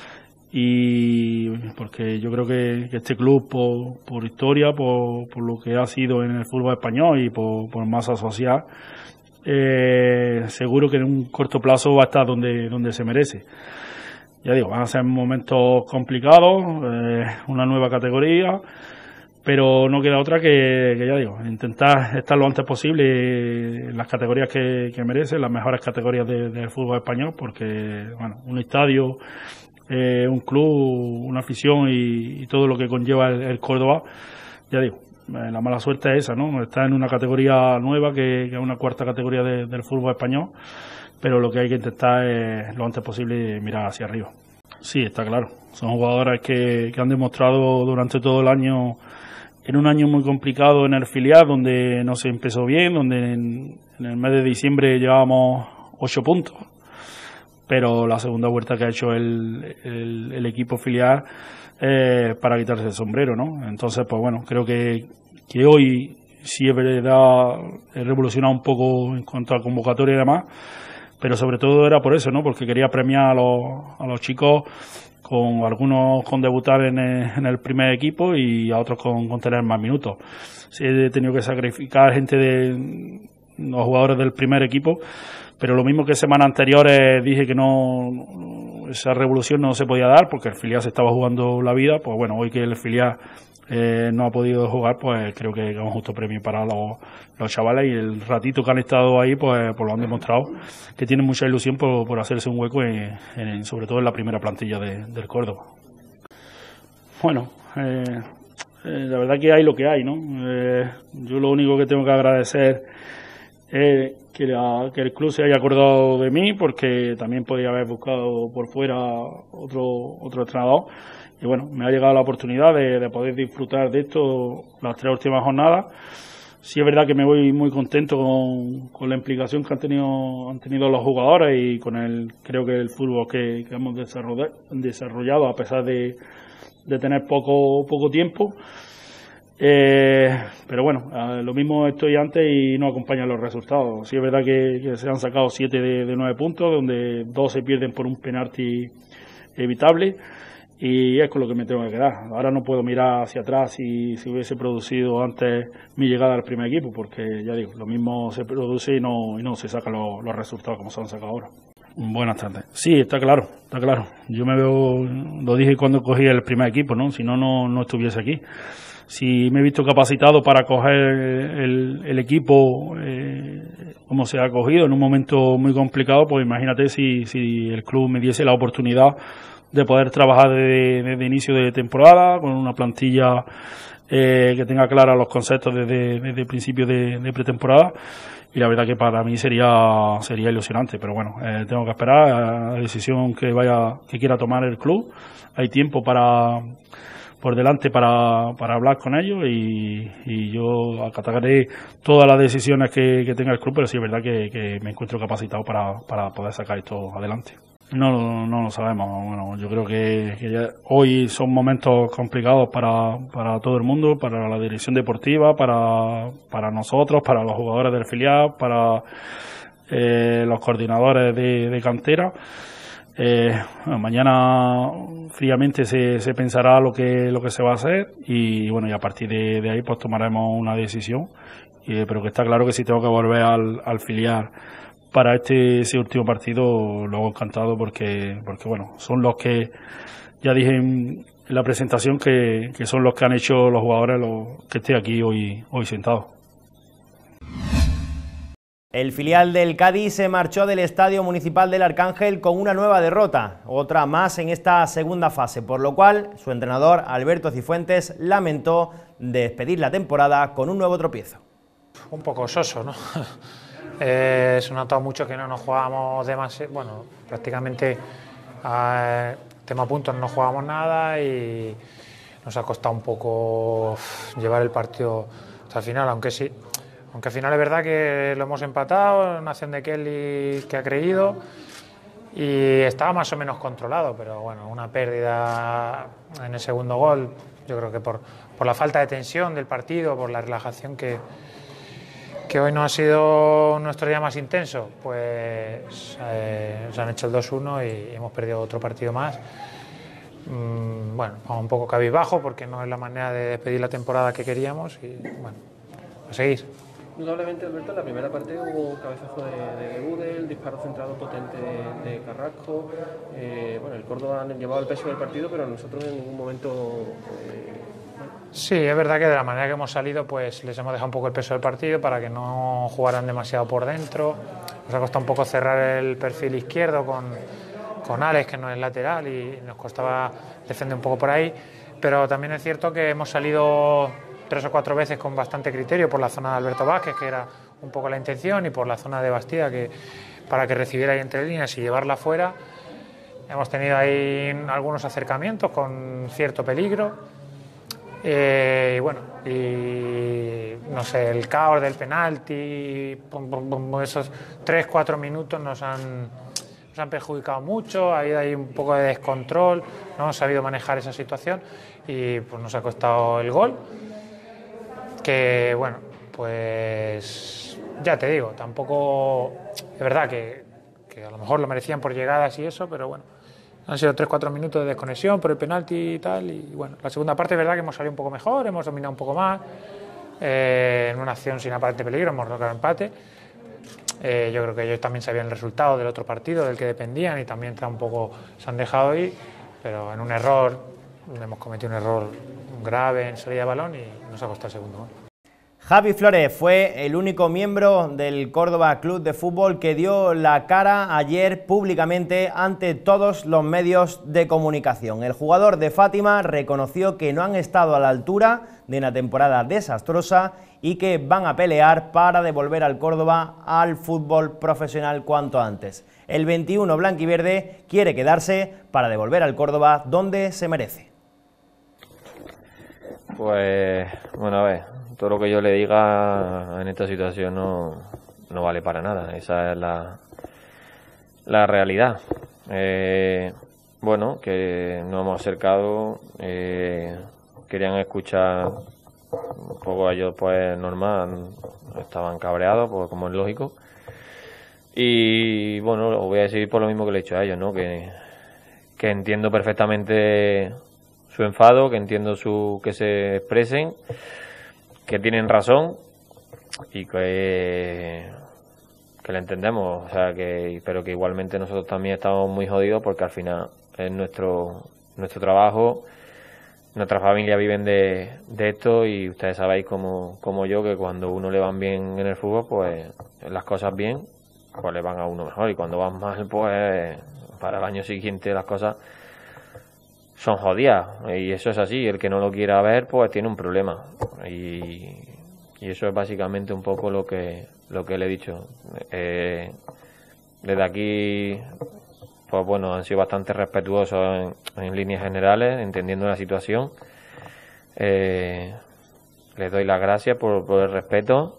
y porque yo creo que, que este club por, por historia, por, por lo que ha sido en el fútbol español y por, por masa social, eh, seguro que en un corto plazo va a estar donde, donde se merece. Ya digo, van a ser momentos complicados, eh, una nueva categoría, pero no queda otra que, que ya digo, intentar estar lo antes posible en las categorías que, que merecen, las mejores categorías de, del fútbol español, porque bueno, un estadio, eh, un club, una afición y, y todo lo que conlleva el, el Córdoba, ya digo, eh, la mala suerte es esa, ¿no? Está en una categoría nueva que, que es una cuarta categoría de, del fútbol español, pero lo que hay que intentar es lo antes posible mirar hacia arriba. Sí, está claro, son jugadores que, que han demostrado durante todo el año, en un año muy complicado en el filial, donde no se empezó bien, donde en, en el mes de diciembre llevábamos ocho puntos, pero la segunda vuelta que ha hecho el, el, el equipo filial eh, para quitarse el sombrero, ¿no? Entonces, pues bueno, creo que, que hoy sí es verdad, he revolucionado un poco en cuanto a convocatoria y demás, pero sobre todo era por eso, ¿no? Porque quería premiar a los, a los chicos, con algunos con debutar en el, en el primer equipo y a otros con, con tener más minutos. Sí, he tenido que sacrificar gente de los jugadores del primer equipo, pero lo mismo que semanas anteriores dije que no, esa revolución no se podía dar porque el filial se estaba jugando la vida, pues bueno, hoy que el filial eh, no ha podido jugar, pues creo que es un justo premio para los, los chavales, y el ratito que han estado ahí pues, pues lo han demostrado, que tienen mucha ilusión por, por hacerse un hueco en, en, sobre todo en la primera plantilla de, del Córdoba. Bueno, eh, eh, la verdad que hay lo que hay, ¿no? Eh, yo lo único que tengo que agradecer es que, la, que el club se haya acordado de mí, porque también podría haber buscado por fuera otro, otro entrenador. Y bueno, me ha llegado la oportunidad de, de poder disfrutar de esto las tres últimas jornadas. Sí es verdad que me voy muy contento con, con la implicación que han tenido, han tenido los jugadores y con el, creo que el fútbol que, que hemos desarrollado, desarrollado a pesar de, de tener poco, poco tiempo. Eh, pero bueno, eh, lo mismo estoy antes y no acompañan los resultados. Sí es verdad que, que se han sacado siete de, de nueve puntos, donde dos se pierden por un penalti evitable. Y es con lo que me tengo que quedar. Ahora no puedo mirar hacia atrás si, si hubiese producido antes mi llegada al primer equipo, porque ya digo, lo mismo se produce y no, y no se sacan los, los resultados como se han sacado ahora. Buenas tardes. Sí, está claro, está claro. Yo me veo, lo dije cuando cogí el primer equipo, ¿no? Si no, no, no estuviese aquí. Si me he visto capacitado para coger el, el equipo eh, como se ha cogido en un momento muy complicado, pues imagínate si, si el club me diese la oportunidad de poder trabajar desde, desde inicio de temporada, con una plantilla eh, que tenga claros los conceptos desde, desde el principio de, de pretemporada, y la verdad que para mí sería sería ilusionante, pero bueno, eh, tengo que esperar a la decisión que vaya que quiera tomar el club. Hay tiempo para por delante para, para hablar con ellos, y, y yo acataré todas las decisiones que, que tenga el club, pero sí es verdad que, que me encuentro capacitado para, para poder sacar esto adelante. No, no lo sabemos. Bueno, yo creo que, que ya hoy son momentos complicados para, para todo el mundo, para la dirección deportiva, para, para nosotros, para los jugadores del filial, para eh, los coordinadores de, de cantera. Eh, bueno, mañana fríamente se, se pensará lo que lo que se va a hacer y bueno, y a partir de, de ahí pues tomaremos una decisión, eh, pero que está claro que si tengo que volver al, al filial para este ese último partido lo hago encantado porque porque bueno, son los que ya dije en la presentación que, que son los que han hecho los jugadores los que esté aquí hoy hoy sentado. El filial del Cádiz se marchó del Estadio Municipal del Arcángel con una nueva derrota, otra más en esta segunda fase, por lo cual su entrenador Alberto Cifuentes lamentó despedir la temporada con un nuevo tropiezo. Un poco soso, ¿no? eh, se notado mucho que no nos jugábamos demasiado, bueno, prácticamente a tema puntos no nos jugábamos nada y nos ha costado un poco llevar el partido hasta el final, aunque sí. Aunque al final es verdad que lo hemos empatado, una acción de Kelly que ha creído y estaba más o menos controlado, pero bueno, una pérdida en el segundo gol, yo creo que por, por la falta de tensión del partido, por la relajación que, que hoy no ha sido nuestro día más intenso, pues eh, nos han hecho el dos uno y hemos perdido otro partido más. Mm, bueno, vamos un poco cabizbajo porque no es la manera de despedir la temporada que queríamos y bueno, a seguir. Indudablemente, Alberto, en la primera parte hubo cabezazo de, de Gudel, disparo centrado potente de, de Carrasco. Eh, bueno, el Córdoba han llevado el peso del partido, pero nosotros en ningún momento... Eh, bueno. Sí, es verdad que de la manera que hemos salido, pues les hemos dejado un poco el peso del partido para que no jugaran demasiado por dentro. Nos ha costado un poco cerrar el perfil izquierdo con, con Alex, que no es lateral, y nos costaba defender un poco por ahí. Pero también es cierto que hemos salido tres o cuatro veces con bastante criterio por la zona de Alberto Vázquez, que era un poco la intención, y por la zona de Bastida, que para que recibiera ahí entre líneas y llevarla fuera. Hemos tenido ahí algunos acercamientos con cierto peligro. Eh, y bueno, y no sé, el caos del penalti, pum, pum, pum, esos tres cuatro minutos nos han, nos han perjudicado mucho. Ha habido ahí un poco de descontrol, no hemos sabido manejar esa situación y pues nos ha costado el gol. Que bueno, pues ya te digo, tampoco es verdad que, que a lo mejor lo merecían por llegadas y eso, pero bueno, han sido tres cuatro minutos de desconexión por el penalti y tal, y bueno, la segunda parte es verdad que hemos salido un poco mejor, hemos dominado un poco más, eh, en una acción sin aparente peligro hemos logrado empate. Eh, yo creo que ellos también sabían el resultado del otro partido, del que dependían, y también está un poco, se han dejado ir, pero en un error, hemos cometido un error grave en salida de balón y nos ha costado el segundo gol. Javi Flores fue el único miembro del Córdoba Club de Fútbol que dio la cara ayer públicamente ante todos los medios de comunicación. El jugador de Fátima reconoció que no han estado a la altura de una temporada desastrosa y que van a pelear para devolver al Córdoba al fútbol profesional cuanto antes. El veintiuno blanquiverde quiere quedarse para devolver al Córdoba donde se merece. Pues, bueno, a ver, todo lo que yo le diga en esta situación no, no vale para nada, esa es la, la realidad. Eh, bueno, que nos hemos acercado, eh, querían escuchar un poco a ellos, pues normal, estaban cabreados, pues como es lógico. Y bueno, os voy a decir por lo mismo que le he dicho a ellos, ¿no? Que, que entiendo perfectamente su enfado, que entiendo su que se expresen, que tienen razón y que, que le entendemos, o sea que, pero que igualmente nosotros también estamos muy jodidos porque al final es nuestro nuestro trabajo, nuestra familia viven de, de esto y ustedes sabéis como, como yo que cuando uno le van bien en el fútbol, pues las cosas bien, pues le van a uno mejor, y cuando van mal, pues para el año siguiente las cosas son jodidas, y eso es así. El que no lo quiera ver, pues tiene un problema, y, y eso es básicamente un poco lo que lo que le he dicho. Eh, desde aquí, pues bueno, han sido bastante respetuosos en, en líneas generales, entendiendo la situación. Eh, les doy las gracias por, por el respeto,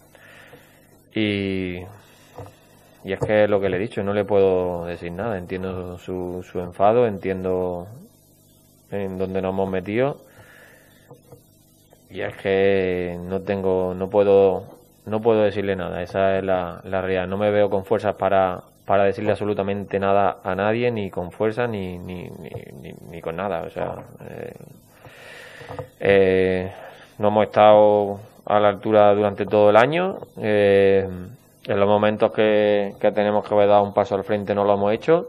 y, y es que es lo que le he dicho, no le puedo decir nada. Entiendo su, su enfado, entiendo en donde nos hemos metido, y es que no tengo, no puedo, no puedo decirle nada. Esa es la, la realidad. No me veo con fuerzas para, para decirle absolutamente nada a nadie, ni con fuerza, ni, ni, ni, ni, ni con nada. O sea, eh, eh, no hemos estado a la altura durante todo el año. Eh, en los momentos que, que tenemos que haber dado un paso al frente no lo hemos hecho.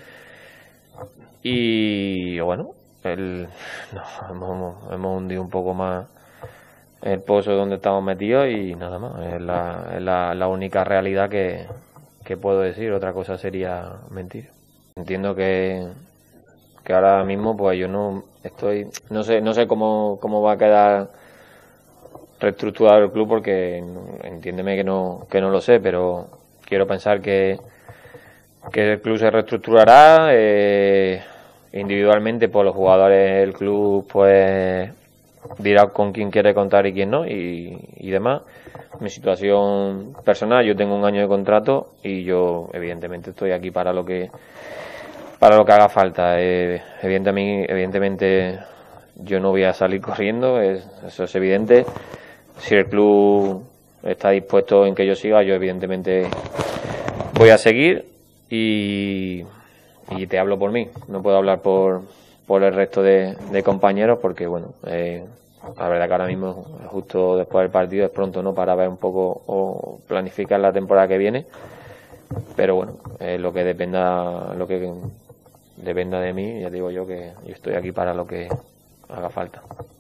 Y bueno, el, no, hemos, hemos hundido un poco más el pozo donde estamos metidos y nada más. Es la, es la, la única realidad que, que puedo decir. Otra cosa sería mentir. Entiendo que, que ahora mismo pues yo no estoy, no sé, no sé cómo, cómo va a quedar reestructurado el club, porque entiéndeme que no, que no lo sé, pero quiero pensar que, que el club se reestructurará. Eh, individualmente, pues los jugadores del club pues dirá con quién quiere contar y quién no, y, y demás. Mi situación personal, yo tengo un año de contrato y yo evidentemente estoy aquí para lo que para lo que haga falta. Eh, evidentemente, evidentemente yo no voy a salir corriendo, es, eso es evidente. Si el club está dispuesto en que yo siga, yo evidentemente voy a seguir, y, y te hablo por mí, no puedo hablar por, por el resto de, de compañeros, porque bueno, eh, la verdad que ahora mismo, justo después del partido, es pronto, ¿no?, para ver un poco o planificar la temporada que viene. Pero bueno, eh, lo que dependa, lo que dependa de mí, ya digo yo que yo estoy aquí para lo que haga falta.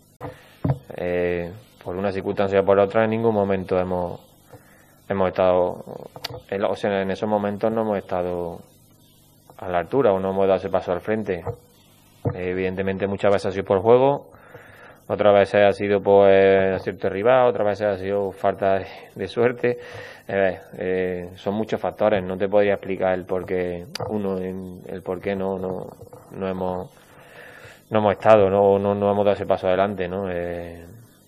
Eh, por una circunstancia o por otra, en ningún momento hemos hemos estado, en, o sea, en esos momentos no hemos estado a la altura o no hemos dado ese paso al frente. Eh, evidentemente muchas veces ha sido por juego, otras veces ha sido por eh, acierto rival, otras veces ha sido falta de, de suerte. Eh, eh, son muchos factores, no te podría explicar el por qué uno, el por qué no, no, no hemos no hemos estado, no, no, no hemos dado ese paso adelante, ¿no? Eh,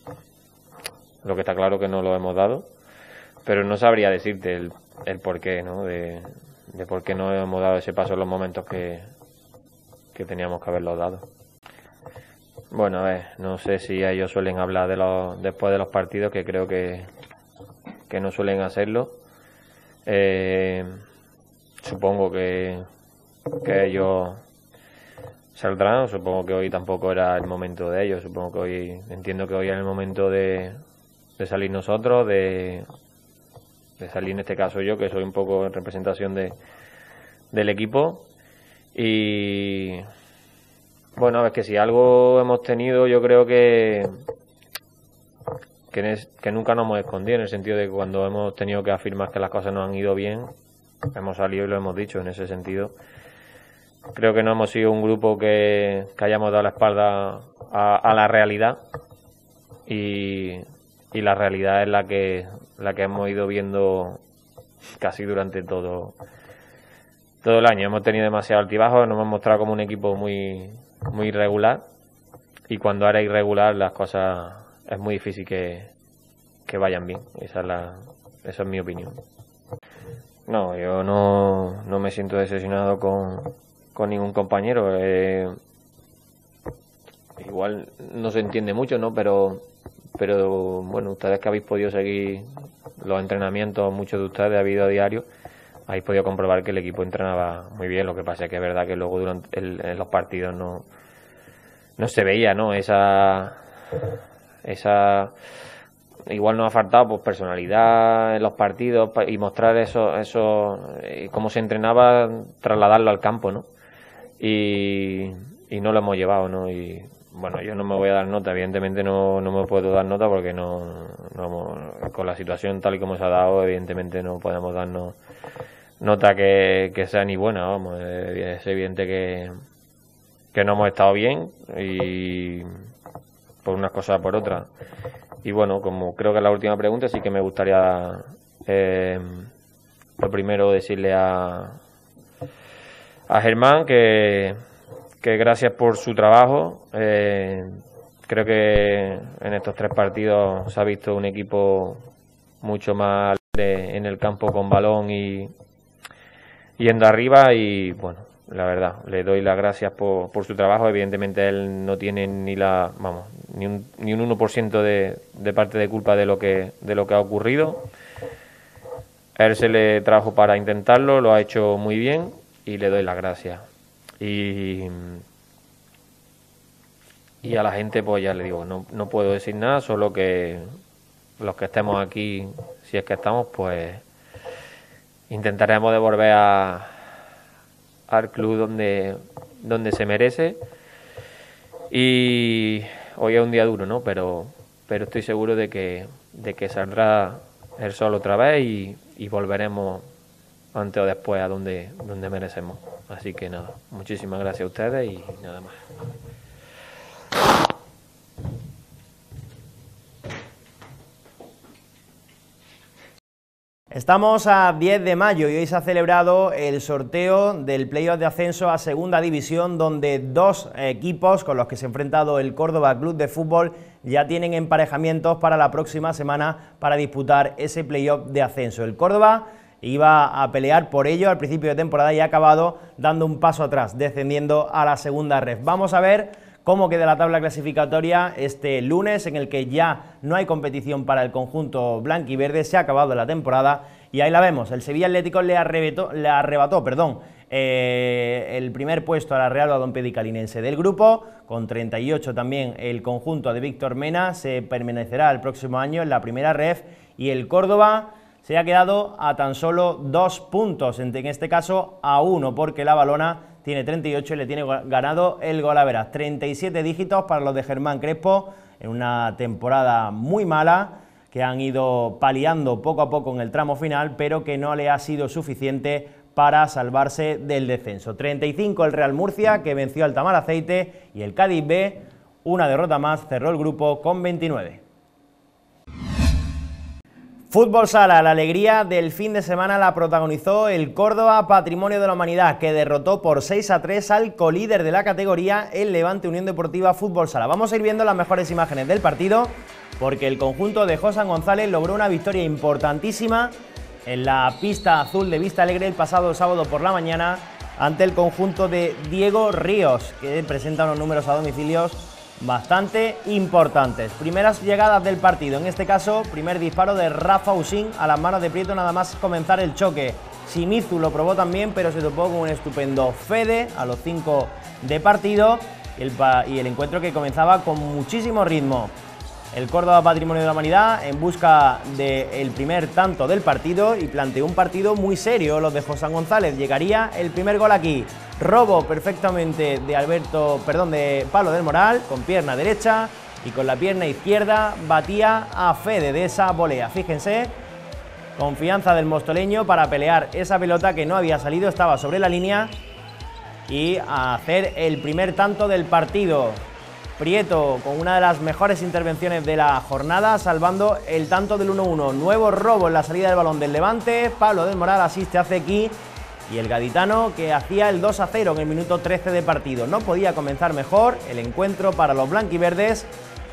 lo que está claro que no lo hemos dado, pero no sabría decirte el, el por qué, ¿no?, de, de por qué no hemos dado ese paso en los momentos que, que teníamos que haberlo dado. Bueno, a ver, no sé si ellos suelen hablar de los, después de los partidos, que creo que, que no suelen hacerlo. Eh, supongo que, que ellos saldrán, supongo que hoy tampoco era el momento de ellos, supongo que hoy, entiendo que hoy era el momento de, de salir nosotros, de, de salir en este caso yo, que soy un poco en representación de, del equipo. Y bueno, a ver, que si algo hemos tenido, yo creo que que, es, que nunca nos hemos escondido, en el sentido de que cuando hemos tenido que afirmar que las cosas nos han ido bien, hemos salido y lo hemos dicho. En ese sentido, creo que no hemos sido un grupo que, que hayamos dado la espalda a, a la realidad, y, y la realidad es la que, la que hemos ido viendo casi durante todo, todo el año. Hemos tenido demasiado altibajo, nos hemos mostrado como un equipo muy, muy irregular, y cuando era irregular las cosas es muy difícil que, que vayan bien. Esa es la, esa es mi opinión. No, yo no, no me siento decepcionado con, con ningún compañero. Eh, igual no se entiende mucho, ¿no? Pero, pero bueno, ustedes que habéis podido seguir los entrenamientos, muchos de ustedes, ha habido a diario, habéis podido comprobar que el equipo entrenaba muy bien. Lo que pasa es que es verdad que luego durante el, en los partidos no, no se veía, ¿no? Esa, esa igual nos ha faltado pues personalidad en los partidos y mostrar eso, eso cómo se entrenaba, trasladarlo al campo, ¿no? Y, y no lo hemos llevado, ¿no? Y bueno, yo no me voy a dar nota, evidentemente no, no me puedo dar nota porque no, no, con la situación tal y como se ha dado, evidentemente no podemos darnos nota que, que sea ni buena, vamos. Es evidente que, que no hemos estado bien, y por unas cosas por otras. Y bueno, como creo que es la última pregunta, sí que me gustaría eh, lo primero decirle a, a Germán que, que gracias por su trabajo. Eh, creo que en estos tres partidos se ha visto un equipo mucho más alegre en el campo con balón y, y en de arriba, y bueno, la verdad, le doy las gracias por, por su trabajo. Evidentemente él no tiene ni la, vamos, ni un, ni un uno por ciento de, de parte de culpa de lo que, de lo que ha ocurrido. él se le trajo para intentarlo, lo ha hecho muy bien y le doy las gracias. Y, y a la gente, pues ya le digo, no, no puedo decir nada, solo que los que estemos aquí, si es que estamos, pues intentaremos devolver a, al club donde, donde se merece. Y hoy es un día duro, ¿no? Pero, pero estoy seguro de que, de que saldrá el sol otra vez y, y volveremos antes o después a donde, donde merecemos. Así que nada, muchísimas gracias a ustedes y nada más. Estamos a diez de mayo y hoy se ha celebrado el sorteo del playoff de ascenso a Segunda División, donde dos equipos con los que se ha enfrentado el Córdoba Club de Fútbol ya tienen emparejamientos para la próxima semana para disputar ese playoff de ascenso. El Córdoba iba a pelear por ello al principio de temporada y ha acabado dando un paso atrás, descendiendo a la segunda ref. Vamos a ver cómo queda la tabla clasificatoria este lunes, en el que ya no hay competición para el conjunto blanquiverde, se ha acabado la temporada y ahí la vemos. El Sevilla Atlético le arrebató, le arrebató perdón, eh, el primer puesto a la Real Balompié Calinense del grupo, con treinta y ocho también el conjunto de Víctor Mena, se permanecerá el próximo año en la primera ref, y el Córdoba se ha quedado a tan solo dos puntos, en este caso a uno, porque la Balona tiene treinta y ocho y le tiene ganado el Golaveras. treinta y siete dígitos para los de Germán Crespo en una temporada muy mala que han ido paliando poco a poco en el tramo final, pero que no le ha sido suficiente para salvarse del descenso. treinta y cinco el Real Murcia, que venció al Tamaraceite, y el Cádiz B, una derrota más, cerró el grupo con veintinueve. Fútbol Sala, la alegría del fin de semana la protagonizó el Córdoba Patrimonio de la Humanidad, que derrotó por seis a tres al colíder de la categoría, el Levante Unión Deportiva Fútbol Sala. Vamos a ir viendo las mejores imágenes del partido, porque el conjunto de Josan González logró una victoria importantísima en la pista azul de Vista Alegre el pasado sábado por la mañana ante el conjunto de Diego Ríos, que presenta unos números a domicilios bastante importantes. Primeras llegadas del partido, en este caso, primer disparo de Rafa Usín a las manos de Prieto nada más comenzar el choque. Shimizu lo probó también, pero se topó con un estupendo Fede a los cinco de partido y el, y el encuentro que comenzaba con muchísimo ritmo. El Córdoba Patrimonio de la Humanidad en busca del primer tanto del partido y planteó un partido muy serio los de Josan González. Llegaría el primer gol aquí. Robo perfectamente de Alberto, perdón, de Pablo del Moral, con pierna derecha, y con la pierna izquierda batía a Fede de esa volea. Fíjense, confianza del mostoleño para pelear esa pelota que no había salido, estaba sobre la línea, y a hacer el primer tanto del partido. Prieto con una de las mejores intervenciones de la jornada, salvando el tanto del uno uno. Nuevo robo en la salida del balón del Levante. Pablo del Moral asiste a Cequi, y el gaditano que hacía el dos a cero en el minuto trece de partido. No podía comenzar mejor el encuentro para los blanquiverdes,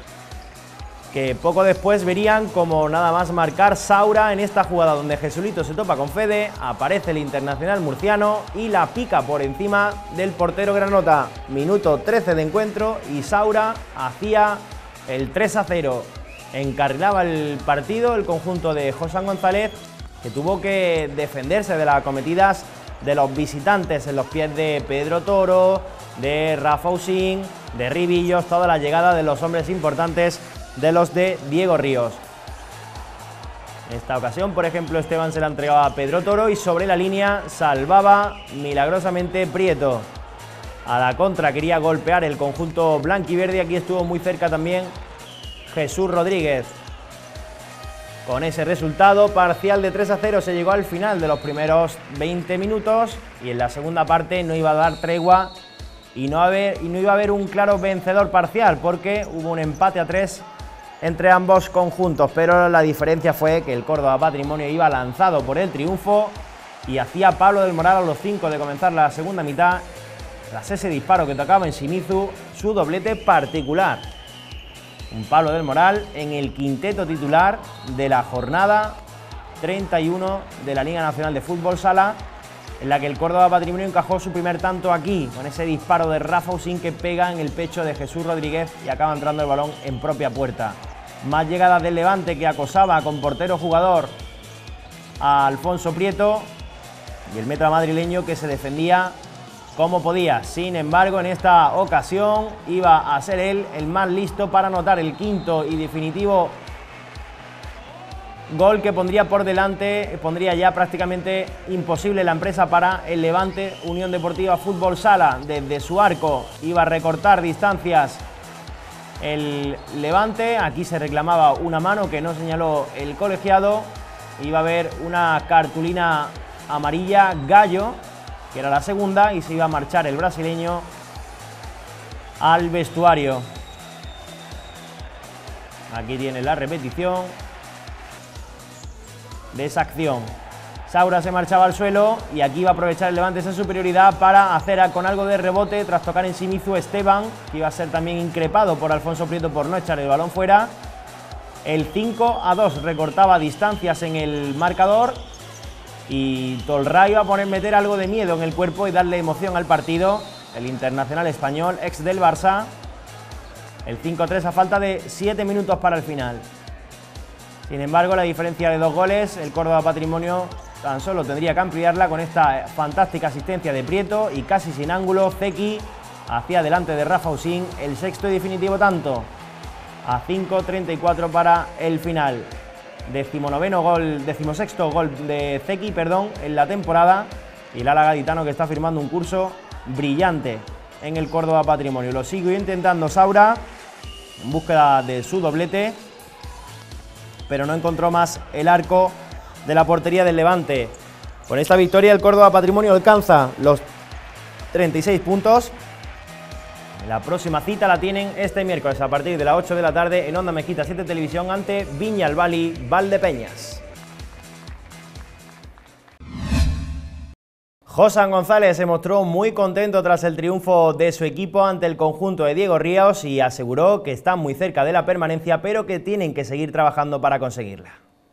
que poco después verían como nada más marcar Saura en esta jugada donde Jesulito se topa con Fede, aparece el internacional murciano y la pica por encima del portero granota. Minuto trece de encuentro y Saura hacía el tres a cero. Encarrilaba el partido el conjunto de Josan González, que tuvo que defenderse de las acometidas de los visitantes en los pies de Pedro Toro, de Rafa Usín, de Ribillos, toda la llegada de los hombres importantes de los de Diego Ríos. En esta ocasión, por ejemplo, Esteban se la entregaba a Pedro Toro y sobre la línea salvaba milagrosamente Prieto. A la contra quería golpear el conjunto blanquiverde, aquí estuvo muy cerca también Jesús Rodríguez. Con ese resultado parcial de tres a cero se llegó al final de los primeros veinte minutos y en la segunda parte no iba a dar tregua y no, haber, y no iba a haber un claro vencedor parcial, porque hubo un empate a tres entre ambos conjuntos, pero la diferencia fue que el Córdoba Patrimonio iba lanzado por el triunfo y hacía Pablo del Moral a los cinco de comenzar la segunda mitad, tras ese disparo que tocaba en Shimizu, su doblete particular. Un Pablo del Moral en el quinteto titular de la jornada treinta y uno de la Liga Nacional de Fútbol Sala, en la que el Córdoba Patrimonio encajó su primer tanto aquí, con ese disparo de Rafa Usín que pega en el pecho de Jesús Rodríguez y acaba entrando el balón en propia puerta. Más llegadas del Levante, que acosaba con portero jugador a Alfonso Prieto y el meta madrileño que se defendía como podía. Sin embargo, en esta ocasión iba a ser él el más listo para anotar el quinto y definitivo gol que pondría por delante, pondría ya prácticamente imposible la empresa para el Levante Unión Deportiva Fútbol Sala. Desde su arco iba a recortar distancias el Levante. Aquí se reclamaba una mano que no señaló el colegiado. Iba a haber una cartulina amarilla Gallo, que era la segunda, y se iba a marchar el brasileño al vestuario. Aquí tiene la repetición de esa acción. Saura se marchaba al suelo y aquí iba a aprovechar el Levante esa superioridad para hacer con algo de rebote tras tocar en Shimizu Esteban, que iba a ser también increpado por Alfonso Prieto por no echar el balón fuera. El cinco a dos recortaba distancias en el marcador y Tolrá iba a poner meter algo de miedo en el cuerpo y darle emoción al partido. El internacional español, ex del Barça. El cinco a tres a falta de siete minutos para el final. Sin embargo, la diferencia de dos goles, el Córdoba Patrimonio tan solo tendría que ampliarla con esta fantástica asistencia de Prieto y casi sin ángulo, Zeki hacia adelante de Rafa Usín, el sexto y definitivo tanto. A cinco treinta y cuatro para el final. Decimonoveno gol, decimosexto gol de Zeki, perdón, en la temporada. Y el ala gaditano que está firmando un curso brillante en el Córdoba Patrimonio. Lo sigue intentando Saura en búsqueda de su doblete, pero no encontró más el arco de la portería del Levante. Con esta victoria el Córdoba Patrimonio alcanza los treinta y seis puntos. La próxima cita la tienen este miércoles a partir de las ocho de la tarde en Onda Mezquita siete Televisión ante Viñalbali Valdepeñas. Josan González se mostró muy contento tras el triunfo de su equipo ante el conjunto de Diego Ríos y aseguró que están muy cerca de la permanencia, pero que tienen que seguir trabajando para conseguirla.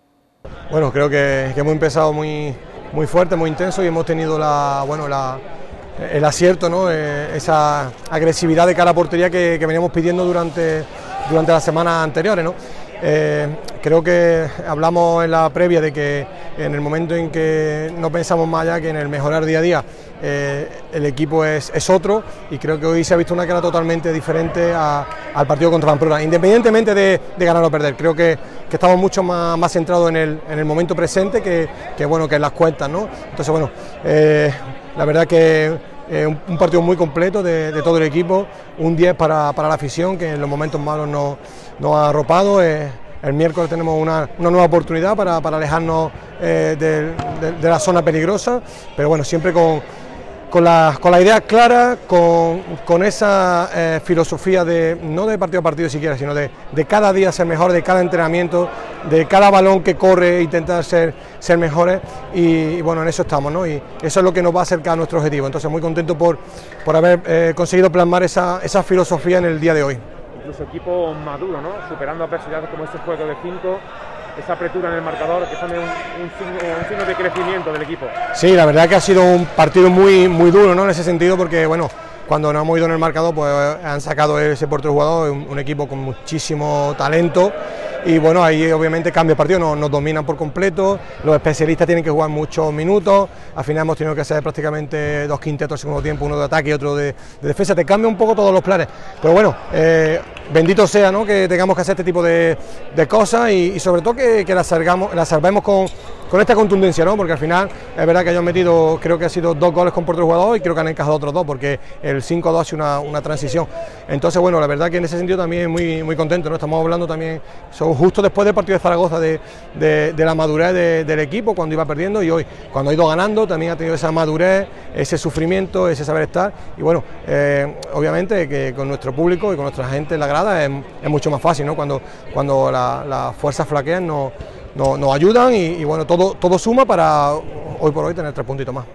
Bueno, creo que, que hemos empezado muy, muy fuerte, muy intenso y hemos tenido la, bueno, la, el acierto, ¿no? Eh, esa agresividad de cara a portería que, que veníamos pidiendo durante, durante las semanas anteriores, ¿no? Eh, creo que hablamos en la previa de que en el momento en que no pensamos más allá que en el mejorar día a día, eh, el equipo es, es otro, y creo que hoy se ha visto una cara totalmente diferente a, al partido contra Pamplona, independientemente de, de ganar o perder. Creo que, que estamos mucho más, más centrados en el, en el momento presente que, que, bueno, que en las cuentas, ¿no? Entonces, bueno, eh, la verdad que eh, un, un partido muy completo de, de todo el equipo, un diez para, para la afición, que en los momentos malos nos no ha arropado. Eh, el miércoles tenemos una, una nueva oportunidad para, para alejarnos eh, de, de, de la zona peligrosa, pero bueno, siempre con, con, la, con la idea clara, con, con esa eh, filosofía de, no de partido a partido siquiera, sino de, de cada día ser mejor, de cada entrenamiento, de cada balón que corre, intentar ser, ser mejores, y, y bueno, en eso estamos, ¿no? Y eso es lo que nos va a acercar a nuestro objetivo. Entonces, muy contento por, por haber eh, conseguido plasmar esa, esa filosofía en el día de hoy. Incluso equipo maduro, ¿no? Superando adversidades como este juego de cinco, esa apertura en el marcador, que son un, un, signo, un signo de crecimiento del equipo. Sí, la verdad que ha sido un partido muy, muy duro, ¿no? En ese sentido, porque bueno, cuando nos hemos ido en el marcador, pues han sacado ese portero jugador, un, un equipo con muchísimo talento. Y bueno, ahí obviamente cambia el partido, nos, nos dominan por completo, los especialistas tienen que jugar muchos minutos, al final hemos tenido que hacer prácticamente dos quintetos al segundo tiempo, uno de ataque y otro de, de defensa, te cambia un poco todos los planes, pero bueno, eh, bendito sea, ¿no?, que tengamos que hacer este tipo de, de cosas y, y sobre todo que, que las salgamos, las salvemos con, con esta contundencia, ¿no?, porque al final es verdad que ellos han metido, creo que ha sido dos goles con portero jugador y creo que han encajado otros dos, porque el cinco a dos ha sido una, una transición. Entonces bueno, la verdad que en ese sentido también muy, muy contento, ¿no? Estamos hablando también, son justo después del partido de Zaragoza de, de, de la madurez de, del equipo cuando iba perdiendo, y hoy cuando ha ido ganando también ha tenido esa madurez, ese sufrimiento, ese saber estar, y bueno, eh, obviamente que con nuestro público y con nuestra gente en la grada es, es mucho más fácil, ¿no? Cuando, cuando las la fuerzas flaquean nos, nos, nos ayudan y, y bueno, todo, todo suma para hoy por hoy tener tres puntitos más.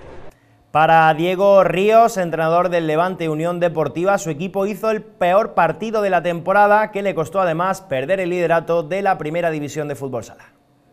Para Diego Ríos, entrenador del Levante Unión Deportiva, su equipo hizo el peor partido de la temporada, que le costó además perder el liderato de la primera división de fútbol sala.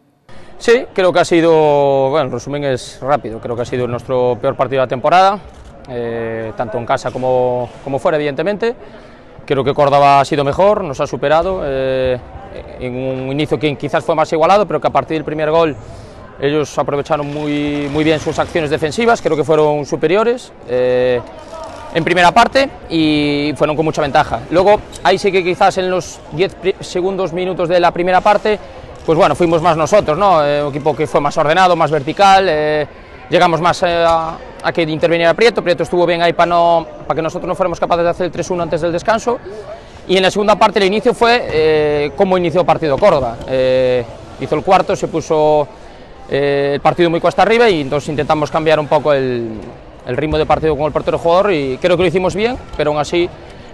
Sí, creo que ha sido, bueno, el resumen es rápido, creo que ha sido nuestro peor partido de la temporada, eh, tanto en casa como, como fuera, evidentemente. Creo que Córdoba ha sido mejor, nos ha superado, eh, en un inicio que quizás fue más igualado, pero que a partir del primer gol ellos aprovecharon muy, muy bien sus acciones defensivas, creo que fueron superiores eh, en primera parte y fueron con mucha ventaja. Luego, ahí sí que quizás en los diez segundos minutos de la primera parte, pues bueno, fuimos más nosotros, ¿no? Eh, un equipo que fue más ordenado, más vertical, eh, llegamos más eh, a, a que interviniera Prieto, Prieto estuvo bien ahí para no, para que nosotros no fuéramos capaces de hacer el tres uno antes del descanso, y en la segunda parte el inicio fue eh, como inició el partido Córdoba, eh, hizo el cuarto, se puso eh, el partido muy cuesta arriba y entonces intentamos cambiar un poco el, el ritmo de partido con el portero jugador y creo que lo hicimos bien, pero aún así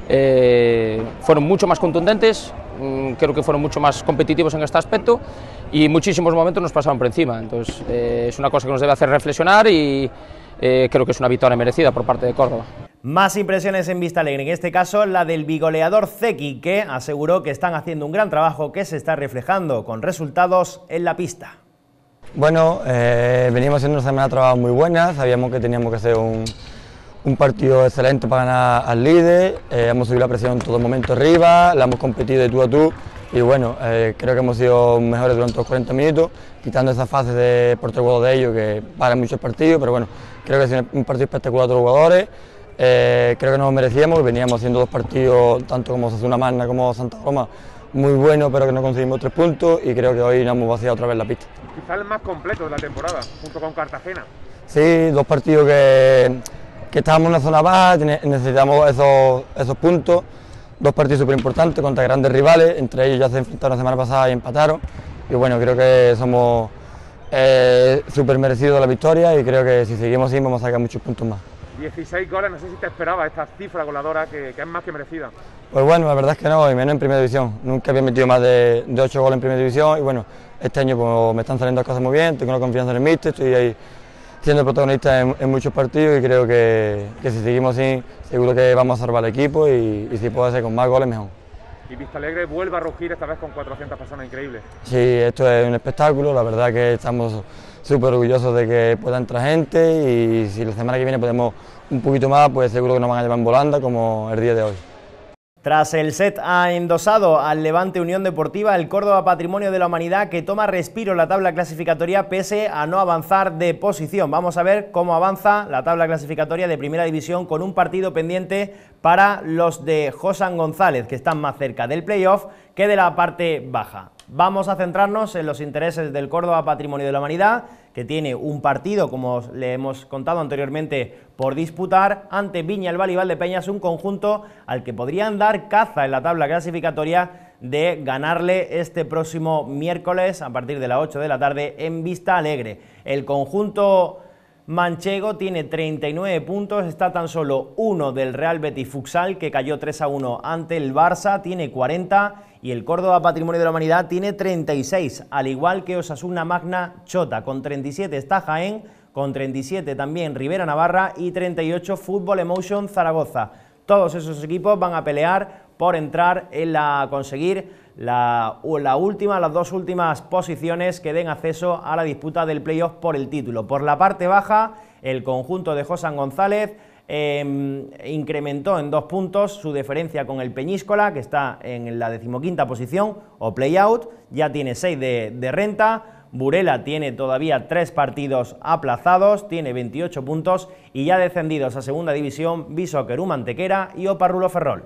eh, fueron mucho más contundentes, creo que fueron mucho más competitivos en este aspecto y muchísimos momentos nos pasaron por encima, entonces eh, es una cosa que nos debe hacer reflexionar y eh, creo que es una victoria merecida por parte de Córdoba. Más impresiones en Vistalegre, en este caso la del bigoleador Zeki, que aseguró que están haciendo un gran trabajo que se está reflejando con resultados en la pista. Bueno, eh, venimos haciendo una semana de trabajo muy buena, sabíamos que teníamos que hacer un Un partido excelente para ganar al líder, eh, hemos subido la presión en todo momento arriba, la hemos competido de tú a tú y bueno, eh, creo que hemos sido mejores durante los cuarenta minutos, quitando esa fase de portero de ellos que para muchos partidos, pero bueno, creo que ha sido un partido espectacular de los jugadores, eh, creo que nos lo merecíamos, veníamos haciendo dos partidos, tanto como Osasuna Magna como Santa Roma, muy buenos, pero que no conseguimos tres puntos y creo que hoy nos hemos vaciado otra vez la pista. Quizá el más completo de la temporada, junto con Cartagena. Sí, dos partidos que... que estábamos en una zona baja, necesitamos esos, esos puntos, dos partidos súper importantes contra grandes rivales, entre ellos ya se enfrentaron la semana pasada y empataron, y bueno, creo que somos eh, súper merecidos la victoria y creo que si seguimos así vamos a sacar muchos puntos más. dieciséis goles, no sé si te esperaba esta cifra goleadora que, que es más que merecida. Pues bueno, la verdad es que no, y menos en primera división, nunca había metido más de, de ocho goles en primera división y bueno, este año pues, me están saliendo las cosas muy bien, tengo la confianza en el míster, estoy ahí siendo protagonista en, en muchos partidos y creo que, que si seguimos así seguro que vamos a salvar el equipo y, y si puede ser con más goles mejor. Y Vistalegre vuelve a rugir esta vez con cuatrocientas personas, increíble. Sí, esto es un espectáculo, la verdad que estamos súper orgullosos de que pueda entrar gente y si la semana que viene podemos un poquito más, pues seguro que nos van a llevar en volanda como el día de hoy. Tras el set ha endosado al Levante Unión Deportiva, el Córdoba Patrimonio de la Humanidad que toma respiro en la tabla clasificatoria pese a no avanzar de posición. Vamos a ver cómo avanza la tabla clasificatoria de Primera División con un partido pendiente para los de Josan González, que están más cerca del playoff que de la parte baja. Vamos a centrarnos en los intereses del Córdoba Patrimonio de la Humanidad, que tiene un partido, como le hemos contado anteriormente, por disputar ante Viña el Val y Valdepeñas, un conjunto al que podrían dar caza en la tabla clasificatoria de ganarle este próximo miércoles a partir de las ocho de la tarde en Vistalegre. El conjunto manchego tiene treinta y nueve puntos, está tan solo uno del Real Betis Futsal, que cayó tres a uno ante el Barça, tiene cuarenta, y el Córdoba Patrimonio de la Humanidad tiene treinta y seis, al igual que Osasuna Magna Chota. Con treinta y siete está Jaén, con treinta y siete también Rivera Navarra y treinta y ocho Fútbol Emotion Zaragoza. Todos esos equipos van a pelear por entrar en la conseguir la, la última, las dos últimas posiciones que den acceso a la disputa del playoff por el título. Por la parte baja, el conjunto de Josan González eh, incrementó en dos puntos su diferencia con el Peñíscola, que está en la decimoquinta posición o playout, ya tiene seis de, de renta. Burela tiene todavía tres partidos aplazados, tiene veintiocho puntos y ya descendidos a segunda división Bisóquer Mantequera y Oparrulo Ferrol.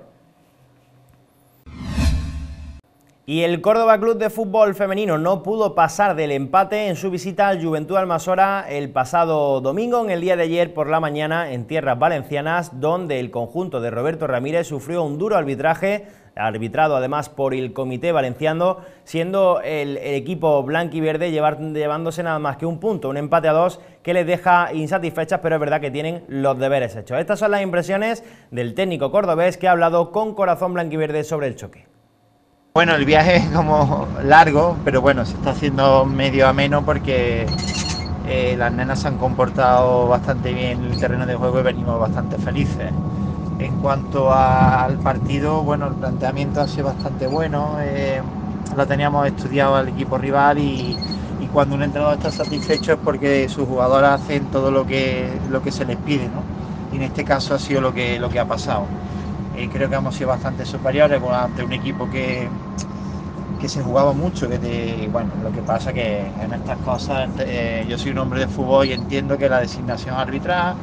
Y el Córdoba Club de Fútbol Femenino no pudo pasar del empate en su visita al Juventud Almasora el pasado domingo, en el día de ayer por la mañana en tierras valencianas, donde el conjunto de Roberto Ramírez sufrió un duro arbitraje, arbitrado además por el Comité Valenciano, siendo el, el equipo blanquiverde llevar, llevándose nada más que un punto, un empate a dos que les deja insatisfechas, pero es verdad que tienen los deberes hechos. Estas son las impresiones del técnico cordobés, que ha hablado con Corazón Blanquiverde sobre el choque. Bueno, el viaje es como largo, pero bueno, se está haciendo medio ameno porque eh, las nenas se han comportado bastante bien en el terreno de juego y venimos bastante felices. En cuanto a, al partido, bueno, el planteamiento ha sido bastante bueno, eh, lo teníamos estudiado al equipo rival y, y cuando un entrenador está satisfecho es porque sus jugadoras hacen todo lo que, lo que se les pide, ¿no? Y en este caso ha sido lo que, lo que ha pasado. Eh, creo que hemos sido bastante superiores ante un equipo que, que se jugaba mucho, que te, bueno, lo que pasa que en estas cosas, eh, yo soy un hombre de fútbol y entiendo que la designación arbitral,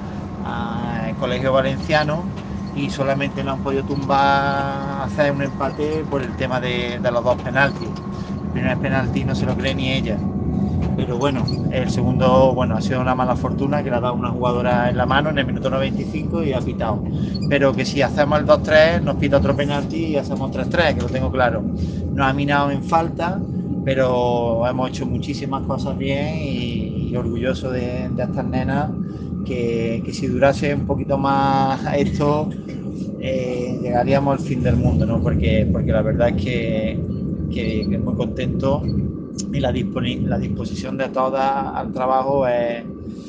el colegio valenciano, y solamente no han podido tumbar, hacer un empate por el tema de, de los dos penaltis. El primer penalti no se lo cree ni ella, pero bueno, el segundo, bueno, ha sido una mala fortuna que le ha dado una jugadora en la mano en el minuto noventa y cinco y ha pitado. Pero que si hacemos el dos tres nos pita otro penalti y hacemos tres tres, que lo tengo claro. Nos ha minado en falta, pero hemos hecho muchísimas cosas bien y, y orgulloso de, de estas nenas, que, que si durase un poquito más esto, eh, llegaríamos al fin del mundo, ¿no? Porque, porque la verdad es que, que, que muy contento. Y la, la disposición de todas al trabajo es,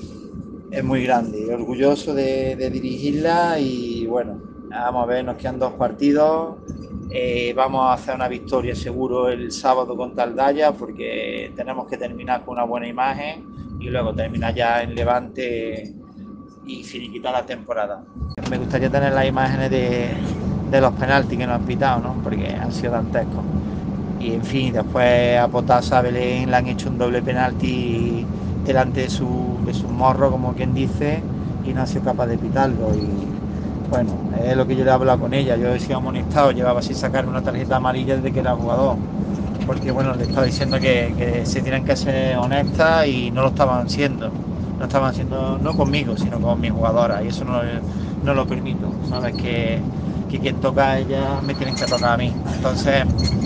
es muy grande, orgulloso de, de dirigirla. Y bueno, vamos a ver, nos quedan dos partidos, eh, vamos a hacer una victoria seguro el sábado contra Aldaya, porque tenemos que terminar con una buena imagen y luego terminar ya en Levante y finiquitar la temporada. Me gustaría tener las imágenes de, de los penaltis que nos han pitado, ¿no? Porque han sido dantescos. Y en fin, después a Potasa, a Belén le han hecho un doble penalti delante de su, de su morro, como quien dice, y no ha sido capaz de pitarlo. Y bueno, es lo que yo le he hablado con ella. Yo he sido amonestado, llevaba sin sacarme una tarjeta amarilla desde que era jugador, porque bueno, le estaba diciendo que, que se tienen que ser honestas y no lo estaban siendo. No estaban siendo, no conmigo, sino con mis jugadoras, y eso no, no lo permito. Sabes que, que quien toca a ella me tienen que tocar a mí. Entonces,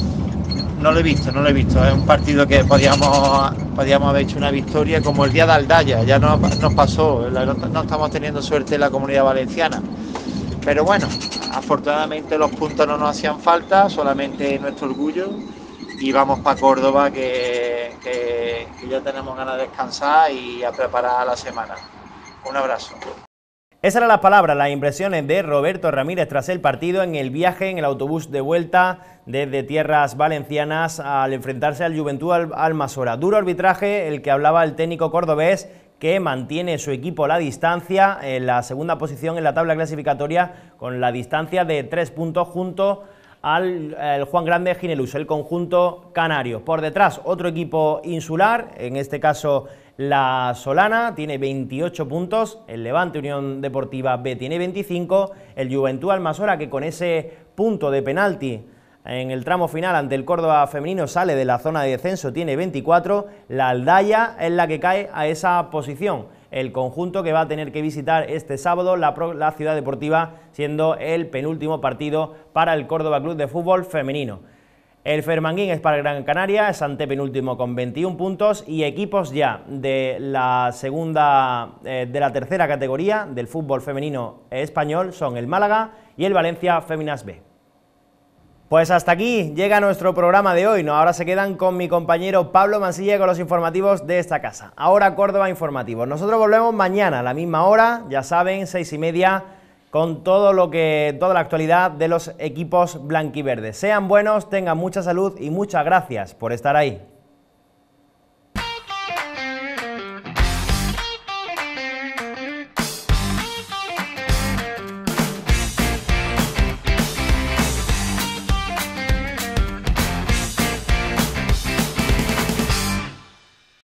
no lo he visto, no lo he visto. Es un partido que podíamos, podíamos haber hecho una victoria como el día de Aldaya. Ya no nos pasó, no estamos teniendo suerte en la Comunidad Valenciana. Pero bueno, afortunadamente los puntos no nos hacían falta, solamente nuestro orgullo. Y vamos para Córdoba, que, que, que ya tenemos ganas de descansar y a preparar la semana. Un abrazo. Esas eran las palabras, las impresiones de Roberto Ramírez tras el partido en el viaje en el autobús de vuelta desde tierras valencianas al enfrentarse al Juventud Almasora. Duro arbitraje el que hablaba el técnico cordobés, que mantiene su equipo la distancia en la segunda posición en la tabla clasificatoria con la distancia de tres puntos junto al el Juan Grande Ginelus, el conjunto canario. Por detrás otro equipo insular, en este caso la Solana, tiene veintiocho puntos, el Levante Unión Deportiva B tiene veinticinco, el Juventud Almasora, que con ese punto de penalti en el tramo final ante el Córdoba femenino sale de la zona de descenso, tiene veinticuatro, la Aldaya es la que cae a esa posición, el conjunto que va a tener que visitar este sábado la, la Ciudad Deportiva, siendo el penúltimo partido para el Córdoba Club de Fútbol femenino. El Fermanguín es para Gran Canaria, es antepenúltimo con veintiún puntos, y equipos ya de la segunda, eh, de la tercera categoría del fútbol femenino español son el Málaga y el Valencia Féminas B. Pues hasta aquí llega nuestro programa de hoy, ¿no? Ahora se quedan con mi compañero Pablo Mansilla con los informativos de esta casa. Ahora Córdoba Informativos. Nosotros volvemos mañana a la misma hora, ya saben, seis y media, con todo lo que, toda la actualidad de los equipos blanquiverdes. Sean buenos, tengan mucha salud y muchas gracias por estar ahí.